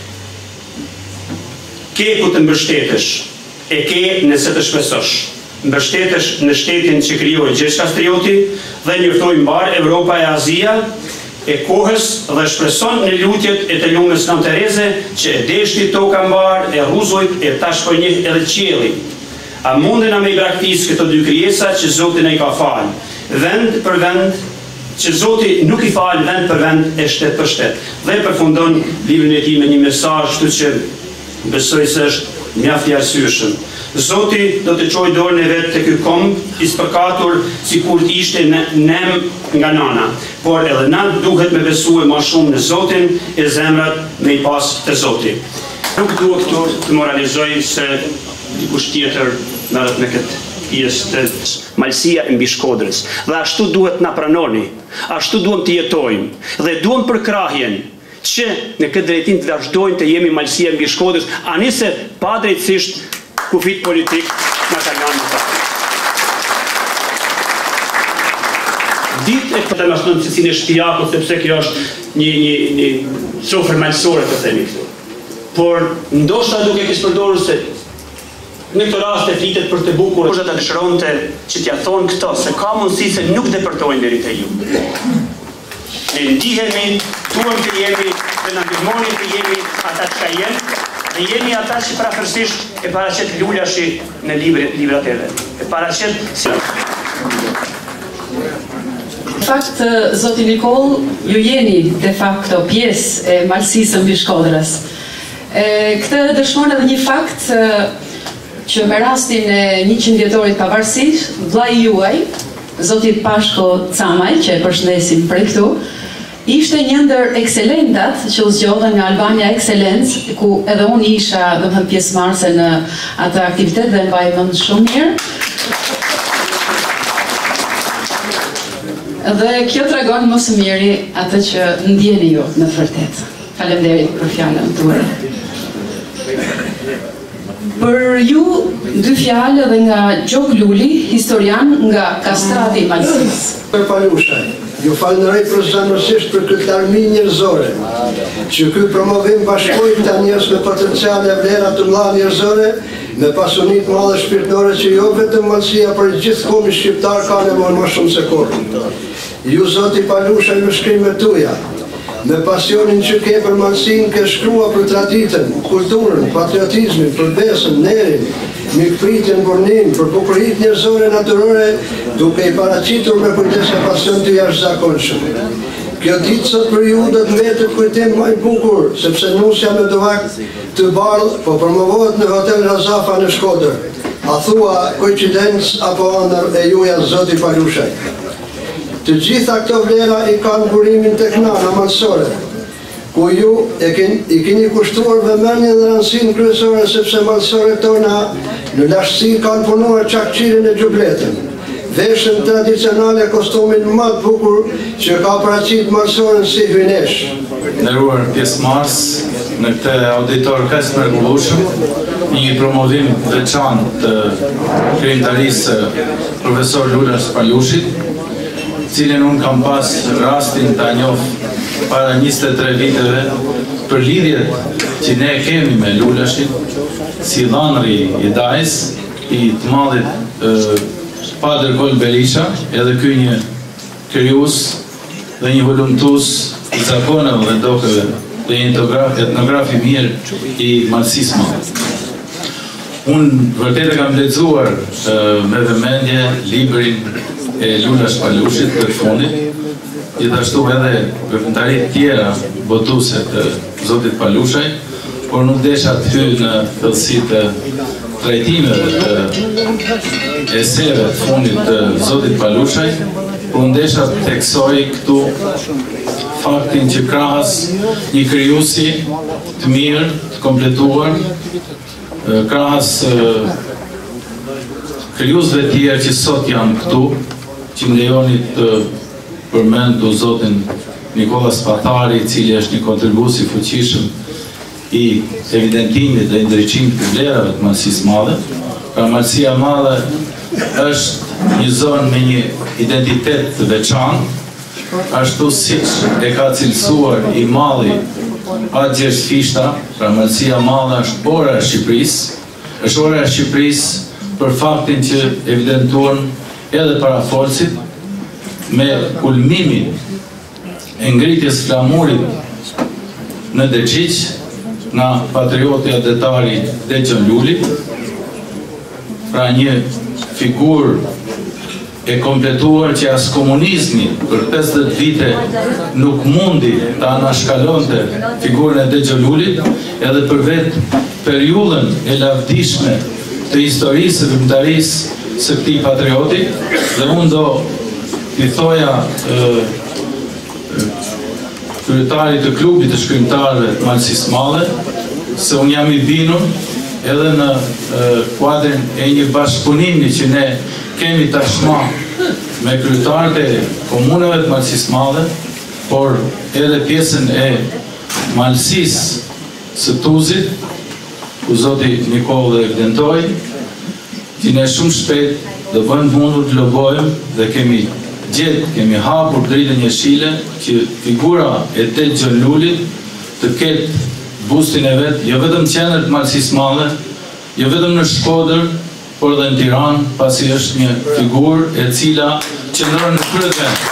Ke ku të mbështetësh, e ke nëse të shpesosh. Mbështetësh në shtetin që krijoi Gjergj Kastrioti dhe njëftoi mbar Evropa e Azia e kohës dhe shpreson në lutjet e të lumës Nam Tereze që e deshti toka mbar, e rruzojt, e tash po njeh edhe qielli. A munden a me i braktis këto dy krijesa që Zoti na i ka falë, vend për vend, që Zoti nuk i falë vend për vend e shtet për shtet. Dhe përfundon librin e tij me një mesazh kështu që besoj se është mjaft i arsyeshëm. Zoti do të çojë dorën e vet te ky komb i spërkatur sikur ishte në nem nga nana, por edhe na duhet me besue më shumë në Zotin e zemrat me i pas të Zotit. Nuk duhet këtu të moralizoj se dikush tjetër merret me këtë pjesë të malësia e mbi Shkodrës. Dhe ashtu duhet na pranoni, ashtu duhem të jetojmë dhe duhem për krahjen që në këtë drejtim të vazhdojnë të jemi malësia mbi Shkodrës, ani se pa drejtësisht kufit politik në ka janë në ta. Ditë e për të nështënë që si në shtijako, sepse kjo është një, një, një sofër malësore të themi këtu. Por ndoshta duke kështë përdorur se në këtë rast e flitet për të bukur, është të dëshironte që t'ja thonë këto, se ka mundësi se nuk depërtojnë deri te ju. Ne ndihemi, duhem të jemi, dhe në ndihmoni të jemi ata që ka jenë, dhe jemi ata që prafërsisht e paraqet Lulashi në librat e vet. E paraqet si... Në fakt, Zoti Nikol, ju jeni de facto pjesë e malësisë mbi Shkodrës. Këtë dëshmon edhe një fakt që me rastin e njëqind vjetorit pavarësisë, vllai juaj, Zoti Pashko Camaj, që e përshëndesim prej këtu, ishte një ndër ekselentat që u zgjodhen nga Albania Excellence, ku edhe unë isha, do të thënë, pjesëmarrëse në atë aktivitet dhe mbaj mend shumë mirë. Dhe kjo tregon më së miri atë që ndjeni ju në të vërtetë. Faleminderit për fjalën tuaj. Për ju dy fjalë dhe nga Gjok Luli, historian nga Kastrati i Malësisë. Për Palushaj, ju falënderoj përgjithësisht për këtë larmi njerëzore, që ky promovim bashkoi këta njerëz me potenciale e vlera të mëdha njerëzore, me pasuni të madhe shpirtërore që jo vetëm Malësia, por gjithë komi shqiptar ka nevojë më shumë se kurrë. Ju Zoti Palushaj në shkrimet tuaja, me pasionin që ke për Malësinë, ke shkrua për traditën, kulturën, patriotizmin, për besën, nerin, mikpritjen, burnin, për bukurit njerëzore natyrore, duke i paraqitur me kujdes e pasion të jashtëzakonshëm. Kjo ditë sot për ju do të mbetet kujtim më i bukur, sepse nusja me duvak të bardhë po promovohet në Hotel Razafa në Shkodër. A thua koincidencë apo ëndër e juja Zoti Palushaj? Të gjitha këto vlera i kanë burimin tek nana malësore, ku ju e ken, i keni kushtuar vëmendjen dhe rëndësinë kryesore, sepse malësore tona në lashtësi kanë punuar qakqirin e gjubletën, veshën tradicionale, kostumin më të bukur që ka paraqit malësoren si hynesh. Nderuar pjesëmarrës në këtë auditor kaq të mrekullueshëm, një promovim veçantë të krijimtarisë profesor Lula Shpalushit, cilin unë kam pas rastin të njoh para njëzet e tre viteve për lidhjet që ne kemi me Lulashin, si dhanëri i dajs, i të madhit Padër Gol Berisha, edhe ky një krijues dhe një volumtus i zakoneve dhe dokeve dhe një etnograf i mirë i Malësisë Madhe. Unë vërtet e kam lexuar me vëmendje librin e Lulash Palushit të fundit, gjithashtu edhe veprimtarit tjera botuese të Zotit Palushaj, por nuk desha të hyj në thellësi të trajtimeve të eseve të fundit të Zotit Palushaj, por ndesha të theksoj këtu faktin që krahas një krijuesi të mirë, të kompletuar, krahas krijuesve tjerë që sot janë këtu, që më lejoni të përmendu Zotin Nikola Spatari, i cili është një kontribues i fuqishëm i evidentimit dhe ndriçimit të vlerave të Malësisë Madhe. Pra Malësia Madhe është një zonë me një identitet të veçantë, ashtu siç e ka cilësuar i malli atë Gjergj Fishta. Pra Malësia Madhe është ora e Shqipërisë, është ora e Shqipërisë për faktin që evidentuan edhe parafolësit me kulmimin e ngritjes flamurit në Dexhiq nga patrioti adetari Dexhon Luli, pra një figurë e kompletuar që as komunizmi për pesëdhjetë vite nuk mundi ta anashkalonte figurën e Dexhon Lulit, edhe për vetë periudhën e lavdishme të historisë së veprimtarisë së këtij patrioti, dhe unë do i thoja kryetarit të klubit të shkrimtarëve të Malësisë Madhe, se unë jam i bindur edhe në kuadrin e një bashkëpunimi që ne kemi tashmë me kryetarët e komunave të Malësisë Madhe, por edhe pjesën e Malësisë së Tuzit, ku Zoti Nikol dhe evidentoi, që ne shumë shpejt do bëjmë mundur të lobojmë dhe kemi gjithë, kemi hapur dritën jeshile që figura e Dexhon Lulit të ketë bustin e vetë, jo vetëm në qendër të Malësisë Madhe, jo vetëm në Shkodër, por edhe në Tiranë, pasi është një figurë e cila qëndron në kryevend.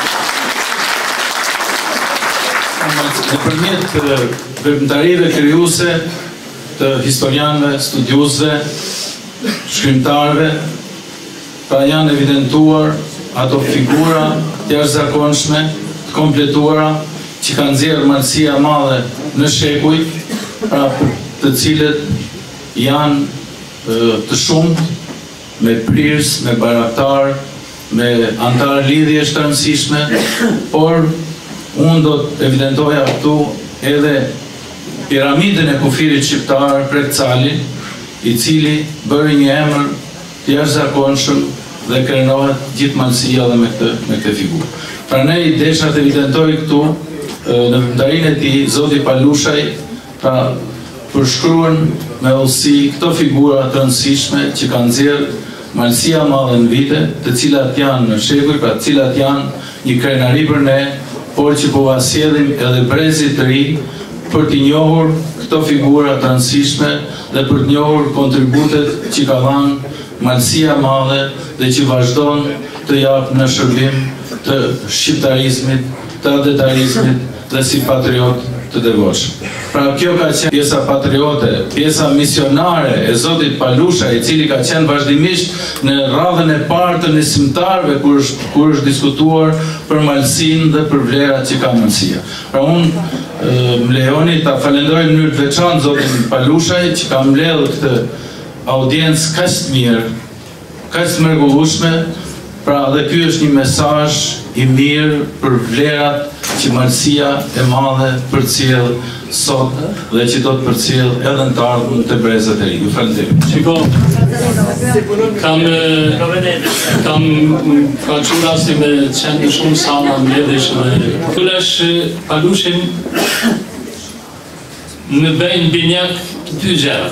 Nëpërmjet veprimtarive krijuese të historianëve, studiuesve, shkrimtarëve, pra janë evidentuar ato figura të jashtëzakonshme, të kompletuara, që kanë nxjerrë Malësia Madhe në shekuj, pra të cilët janë të shumtë, me prirës, me baraktar, me antar lidhje të rëndësishme, por unë do të evidentoja këtu edhe piramidën e kufirit shqiptar Prekcalin, i cili bëri një emër të jashtëzakonshëm dhe krenohet gjithë Malësia dhe me këtë, me këtë figurë. Pra ne i desha të evidentoj këtu në veprimtarinë e tij Zoti Palushaj, pra përshkruan me hollësi këto figura të rëndësishme që kanë nxjerrë Malësia Madhe në vite, të cilat janë në shekuj, pra të cilat janë një krenari për ne, por që po asjellim edhe brezit të ri për t'i njohur këto figura të rëndësishme dhe për të njohur kontributet që ka dhënë Malësia Madhe dhe që vazhdon të japë në shërbim të shqiptarizmit, të adetarizmit dhe si patriot të devotshëm. Pra kjo ka qenë pjesa patriote, pjesa misionare e Zotit Palusha, i cili ka qenë vazhdimisht në radhën e parë të nisëmtarëve kur është, kur është diskutuar për Malësinë dhe për vlerat që ka Malësia. Pra unë më lejoni ta falenderoj në mënyrë të veçantë Zotin Palushaj që ka mbledhur këtë audiencë kaq të mirë, kaq të mrekullueshme. Pra dhe ky është një mesazh i mirë për vlerat që Malësia e Madhe përcjell sot dhe që do të përcjell edhe në të ardhmen të brezat e ri. Ju falenderoj. Shiko, kam kam ka rasti me qenë shumë sama mbledhësh me Lulash Palushin në bëjnë binjak dy gjëra.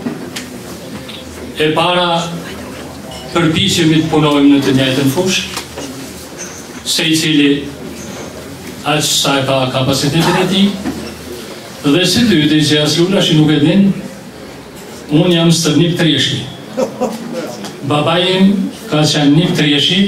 E para, përpiqemi të punojmë në të njëjtën fushë, se i cili aq sa ka kapacitetin e tij, Dhe si dyti që as Lula që nuk e din, unë jam stërnip Trieshi. Babajim ka qenë Nip Trieshi,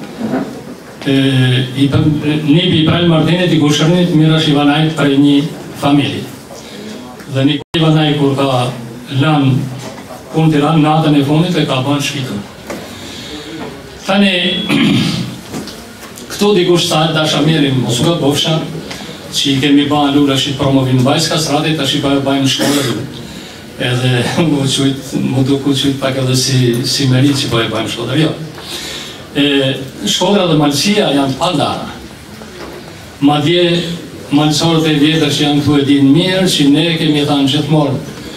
Nip Ibrahim Martinit i Kushërnit, Mirash Ivanajt prej një familje. Dhe Nikol Ivanaj kur ka lanë punë Tiranë natën e fundit e ka bënë shpitën. Tani, këtu dikush sa dasha mirim mos këtë bofsha, që i kemi banë Lula që i promovin në bajs ka sratit, ta që i bajnë shkollë. Edhe mu duku qëjt pak edhe si merit që po e bajmë shkodër, jo. Shkodra dhe malësia janë pandara. Ma dje malësorët e vjetër që janë këtu e dinë mirë, që ne kemi thanë gjithmonë,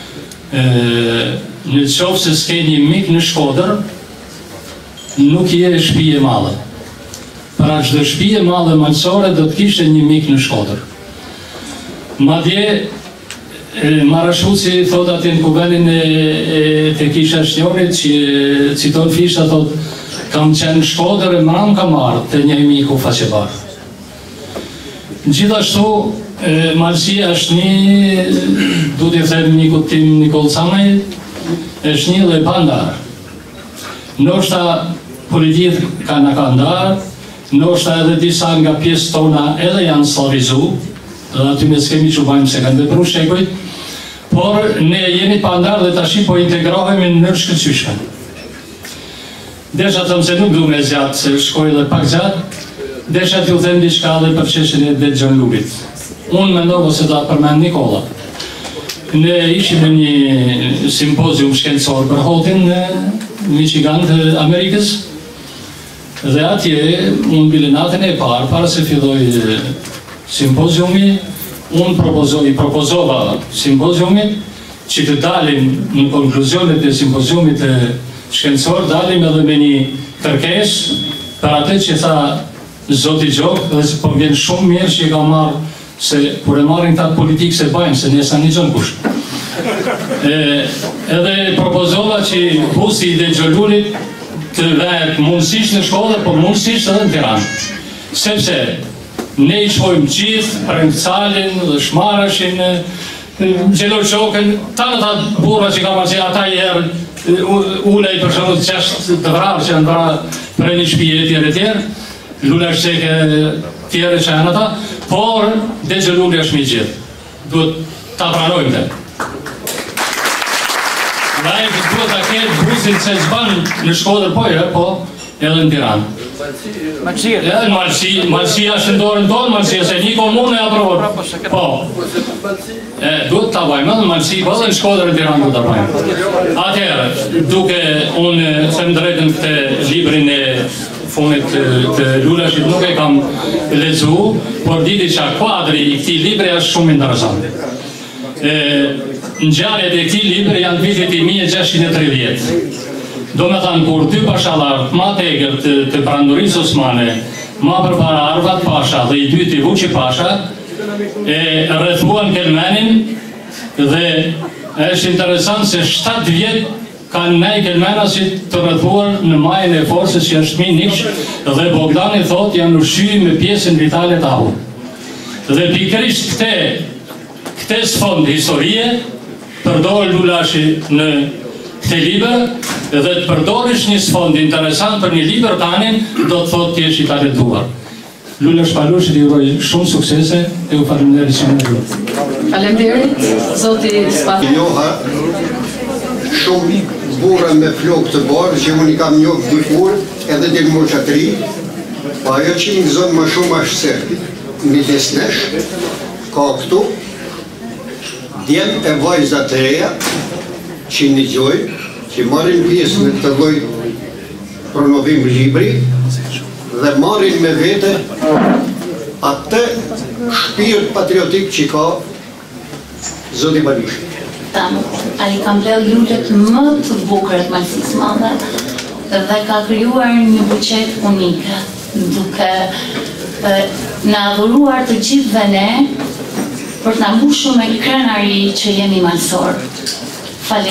në qofë se s'ke një mik në Shkodër, nuk je shpije madhe. Pra çdo shtëpi e madhe malësore do të kishte një mik në Shkodër. Madje Marashuci thot atë në kuvenin e të kisha Shnjorit që citon fisha thot kam qenë në Shkodër e mram kam marrë të një miku faqebar. Gjithashtu malësia është një, du t'i them një tim Nikol Camaj, është një dhe pandar. Ndoshta politit ka në ka ndarë, ndoshta edhe disa nga pjesë tona edhe janë slavizu, dhe aty me s'kemi që bajmë se kanë vepru shekujt, por ne jemi pandar dhe tashi po integrohemi në nërë shkëllqyshme. Desha të më se nuk du me zjatë, se shkoj dhe pak zjatë, desha t'ju them diçka dhe për qeshin e vetë Gjën Lulit. Unë me ndohë se ta përmend Nikola. Ne ishim në një simpozium shkencor për Hotin në Michigan të Amerikës, dhe atje, unë bile natën e parë, para se filloj simpoziumi, unë propozoj, propozova simpoziumit që të dalim në konkluzionet e simpoziumit e shkencor, dalim edhe me një kërkes për atë që tha Zoti Gjok, dhe po vjen shumë mirë që i ka marrë, se kur e marrin ta politikë se bajnë, se njësa një gjënë kush. Edhe propozova që busi dhe Gjollurit të vetë mundësisht në Shkodër, por mundësisht edhe në Tiranë. Sepse ne i shojmë gjithë, Premcalin dhe Shmarashin, Gjeloqokën, ta në ta burra që ka marë që ata i herë, ule i përshënët qashtë të vrarë që janë vrarë për një shpije e tjere tjere, Lula është qeke tjere që janë ata, por dhe Gjelluli është mi gjithë. Duhet ta pranojmë të. Dhe e këtë duhet ta ketë busin që zbanë në Shkodër pojë, po edhe në Tiranë. Malësia është ndorën tonë, malësia se një komunë e aprovot. Po. Duhet ta vajmë edhe malësia, po edhe në Shkodër e Tiranë duhet ta vajmë. Atëherë, duke unë them drejtën këtë librin e funit të Lulashit nuk e kam lezu, por diti që kuadri i këti libri është shumë interesant. Ngjarjet e këti libri janë vitit i një mijë e gjashtëqind e tridhjetë. Do me thanë, kur dy pashalar, ma tegër të prandurisë Osmane, ma përpara Arvat Pasha dhe i dyti Vuqi Pasha, e rrethuan Kelmenin dhe është interesant se shtatë vjetë kanë nej Kelmenasit të rrethuar në majën e forcës që është Minish dhe Bogdani thot janë ushqy me pjesën vitale të ahu. Dhe pikërisht këte, këte sfond historie, përdojë Lulashi në këte liber, dhe të përdorish një sfond interesant për një liber tanin, do të thot t'jesh i talentuar. Lulash Palushi t'i uroj shumë suksese e u faleminderit shumë në duhet. Faleminderit, Zoti Spati. Njoha shumë burra me flokë të barë, që unë i kam njohë dikur edhe dhe në moqatri, po ajo që një zonë më shumë ashtë se një desnesh, ka këtu, djemë e vajzat të reja, që një gjoj, që marrin pjesë në të loj promovim libri, dhe marrin me vete atë shpirt patriotik që ka Zoti Balishi. A i kam pleu lullet më të bukërët malësisë madhe dhe ka kryuar një buqet unike, duke në adhuruar të gjithve ne për të mbushu me krenari që jemi malësor.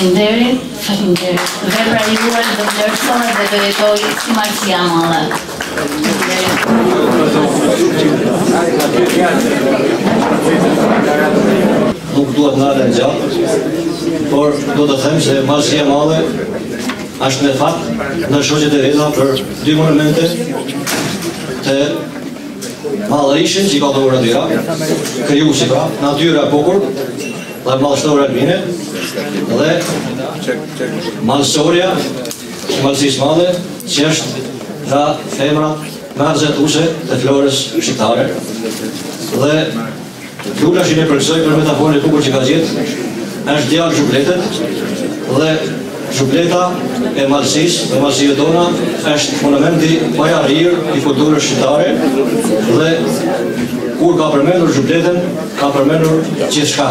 Falinderit, falinderit. Vepra i juar dhe vlerësore dhe vejetoj si malësia madhe. Nuk duhet nga dhe në gjatë, por do të them se Malësia e Madhe është me fat në shoqet e veta për dy monumente të madhërishin që i ka të ura dyra, kriju si pra, natyra bukur dhe madhështore albine, dhe malësoria që Malësisë Madhe, që është nga femrat me arzetuse të flores shqiptare, dhe fjula që ne përgësoj për metaforën e bukur që ka gjithë, është djallë Zhubletet, dhe Zhubleta e Malësisë dhe Malësive tona është monumenti më i arrir i kulturës shqiptare dhe kur ka përmendur Zhubleten, ka përmendur gjithçka.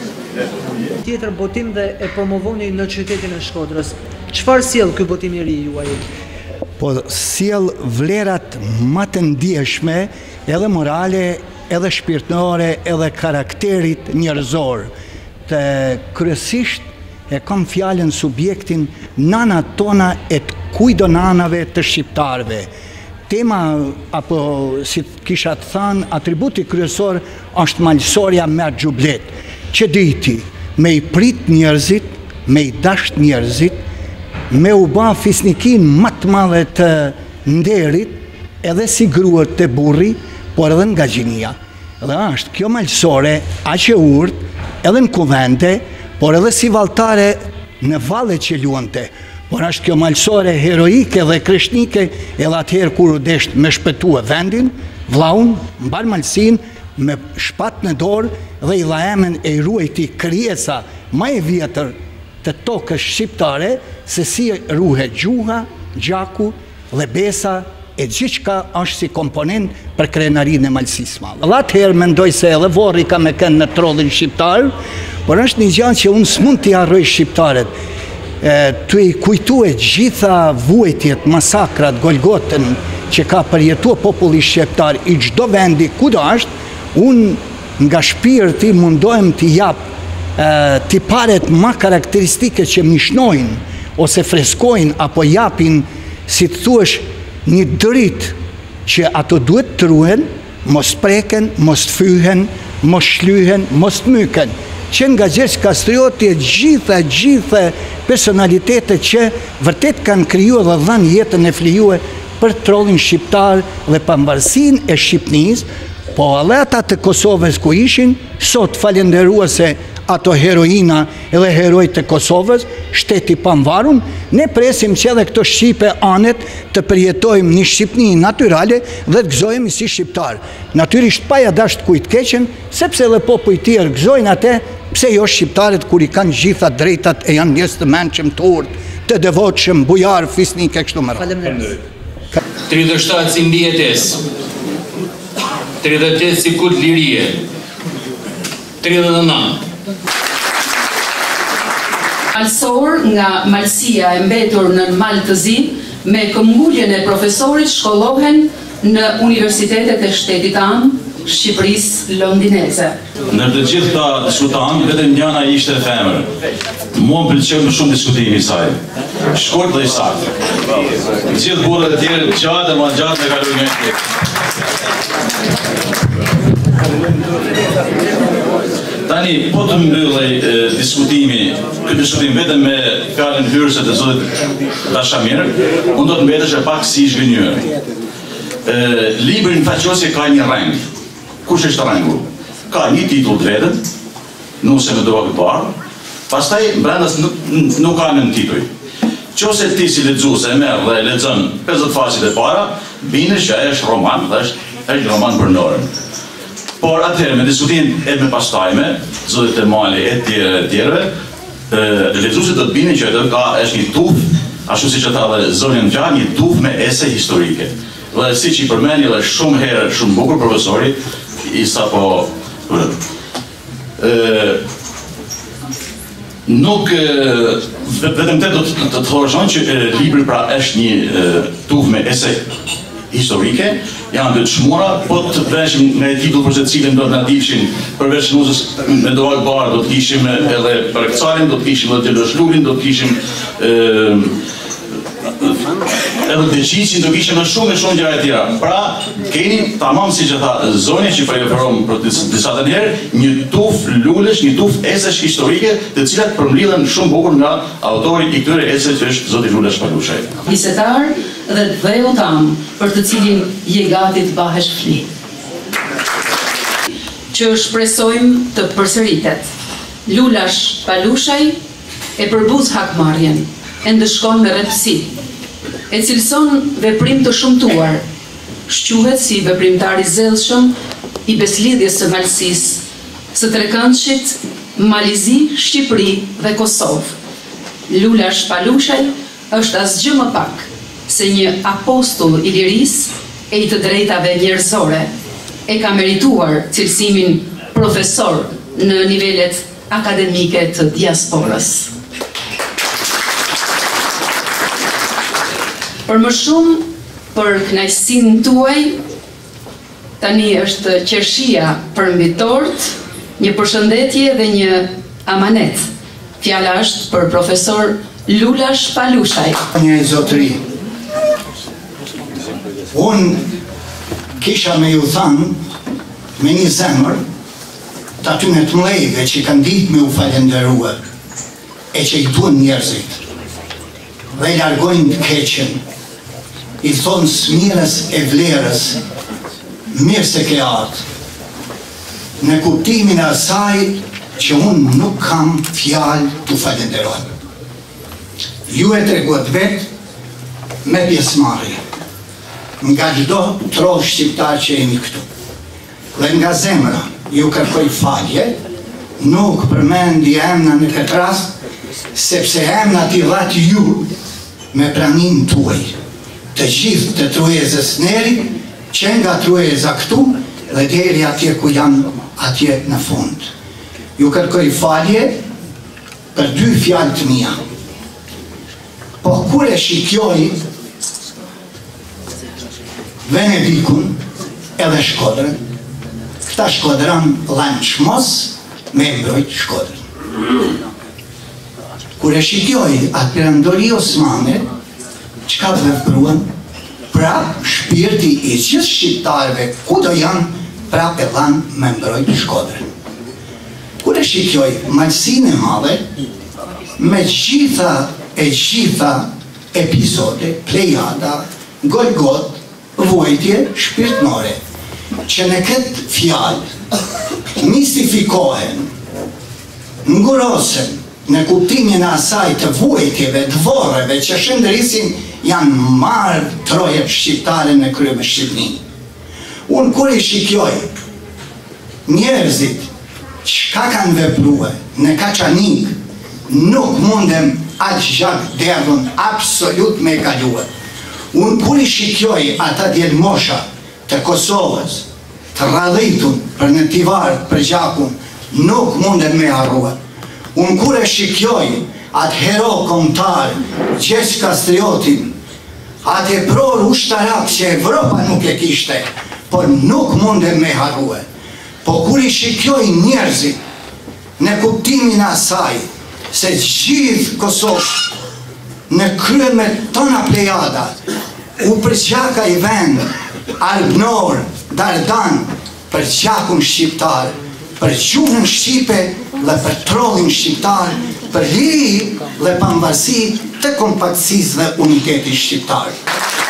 Tjetër botim dhe e promovoni në qytetin e Shkodrës. Çfarë sjell ky botim i ri juaj? Po sjell vlerat më të ndjeshme, edhe morale, edhe shpirtërore, edhe karakterit njerëzor. Të kryesisht e kam fjallën subjektin nanat tona e të kujdo nanave të shqiptarve. Tema, apo si kisha të thanë, atributi kryesor është malësoria me Zhublet, që diti me i prit njerëzit, me i dasht njerëzit, me u ba fisnikin më të madhe të nderit, edhe si gruët të burri, por edhe nga gjinia. Dhe është kjo malësore, aqe urt, edhe në kuvende, por edhe si valtare në valle që luante, por është kjo malësore heroike dhe krishnike, edhe atëherë kur u desht me shpëtu e vendin, vlaun, mbar malësin, me shpat në dorë dhe i dhaemen e i ruajti krijesa ma e vjetër të tokës shqiptare, se si ruhe gjuha, gjaku dhe besa, e gjithçka është si komponent për krenarin e Malësisë Madhe. Dhe atëherë mendoj se edhe vorri ka me kënë në trollin shqiptar, por është një gjë që unë s'mund t'i harroj shqiptarët, të i kujtu e gjitha vuajtjet, masakrat, Golgotën që ka përjetua populli shqiptar i çdo vendi kudo është, unë nga shpirti mundohem t'i jap t'i paret ma karakteristike që mishnojnë ose freskojnë apo japin, si të thuash, një drit që ato duhet të ruhen, mos preken, mos të fyhen, mos shlyhen, mos të myken. Që nga Gjergj Kastrioti e gjitha, gjitha personalitetet që vërtet kanë kriju dhe dhanë jetën e flijue për trollin shqiptar dhe pambarësin e Shqipnisë, po edhe ata të Kosovës ku ishin, sot falenderuese ato heroina edhe herojt të Kosovës, shteti pamvarun, ne presim që edhe këto Shqipe anet të përjetojmë një Shqipni natyrale dhe të gëzojmë si shqiptar. Natyrisht paja dasht kujt keqen, sepse edhe popull tjerë gëzojnë atë, pse jo shqiptarët kur i kanë gjitha drejtat e janë njerëz të mençëm, të urtë, të devotshëm, bujar, fisnik e kështu me radhë. tridhjetë e shtatë si mbijetes, tridhjetë e tetë si kut lirie, tridhjetë e nëntë Malësor nga Malësia e mbetur në Mal të Zi, me këmbguljen e profesorit shkollohen në universitetet e shtetit tanë, Shqipërisë londineze. Në të gjithë ta diskutanë, vetëm njëna ishte e femër. Mua më pëlqeu më shumë diskutimi i saj. Shkurt dhe i saktë. Të gjithë burrat e tjerë gjatë e ma gjatë me kalojnë një tjetër. Tani, po të mbyllej diskutimi, këtë diskutim vetëm me fjalën hyrëse të zotit Dashamir, unë do të mbetesh e pak si zhgënjur. Libri në faqosje ka një rang. Kush është rangu? Ka një titull të vetëm, nuse me doa këtë parë, pastaj brendas nuk ka në në tituj. Qose ti si lexuese e merr dhe e lexon pesëdhjetë faqet e para, bine që është roman dhe është një roman për norën. Por atëherë me diskutim e me pastajme, zotit e mali e tjere e tjereve, lexuesit do të bine që atë ka është një tuf, ashtu si që ta dhe zonjën gja, një tuf me ese historike. Dhe si që i përmeni dhe shumë herë, shumë bukur profesori, isa po... Nuk, vetëm te do të thorëshon që libri pra është një tuf me ese historike, janë të shmura, po të veshim me titull për se cilin do të natifshin, përveç nusës me doak barë, do të kishim edhe për këcarin, do të kishim edhe të lëshlurin, do të kishim edhe të qiqin do kishe më shumë e shumë gjëra të tjera. Pra, keni tamam si që tha Zoni që për referohem për disa të njerë, një tuf lulesh, një tuf esesh historike, të cilat përmblidhen shumë bukur nga autori i këtyre esesh që është Zoti Lulesh Palushaj. Bisetar dhe të dheu tam për të cilin je gati të bahesh fli. Që shpresojmë të përsëritet. Lulash Palushaj e përbuz hakmarrjen, e ndëshkon me rrepsi, e cilëson veprim të shumtuar, shquhet si veprimtar i zellshëm i beslidhjes së Malësisë, së Trekëndshit, Malizi, Shqipëri dhe Kosovë. Lulash Palushaj është asgjë më pak se një apostull i lirisë e i të drejtave njerëzore. E ka merituar cilësimin profesor në nivelet akademike të diasporës. Për më shumë për kënaqësinë tuaj, tani është qershia për mbi tort, një përshëndetje dhe një amanet. Fjala është për profesor Lulash Palushaj. Një zotëri, unë kisha me ju thanë me një zemër të atyne të mlejve që kanë ditë me u falenderua e që i tuan njerëzit dhe i largojnë të keqen, i thonë smirës e vlerës, mirë se ke atë, në kuptimin e asaj që unë nuk kam fjalë të falenderoj. Ju e treguat vetë me pjesëmarrje nga çdo tro shqiptar që jemi këtu. Dhe nga zemra ju kërkoj falje, nuk përmendi emna në këtë rast, sepse emna t'i dhat ju me pranin tuaj, të gjithë të truezës neri, që nga trueza këtu dhe deri atje ku janë atje në fund. Ju kërkoj falje për dy fjalë të mia. Po kur e shikjoj Venedikun edhe Shkodrën, këta Shkodran dhanë çmos me mbrojt Shkodrën. Kur e shikjoj atë perandori osmane, çka vepruan, prap shpirti i gjithë shqiptarëve, ku do janë, prap e dhanë me mbrojt Shkodrën. Kur e shikjoj malsinë e madhe, me gjitha e gjitha epizode, plejada, Golgot, vojtje shpirtnore, që në këtë fjalë mistifikohen, ngurosen në kuptimin e asaj të vojtjeve, të vorreve që shëndërisin janë marrë trojet shqiptare në krye me Shqipërinë. Unë kur i shikjoj njerëzit çka kanë vepruar në Kaçanik, nuk mundem aq gjak derdhën absolut me kaluar. Unë kur i shikjoj ata djelmosha të Kosovës, të radhitun për në tivarë për gjakun, nuk mundem me harruar. Unë kur e shikjoj atë hero komtar, Gjesh Kastriotin, atë e pror ushtarak që Evropa nuk e kishte, por nuk mundem me harruar. Po kur i shikjoj njerëzit në kuptimin asaj, se gjithë Kosovë në krye me tona plejada, u për gjaka i vend, Albnor, Dardan, për gjakun shqiptar, për gjuhën shqipe dhe për trollin shqiptar, për liri dhe pambarësi të kompaktësisë dhe unitetit shqiptar.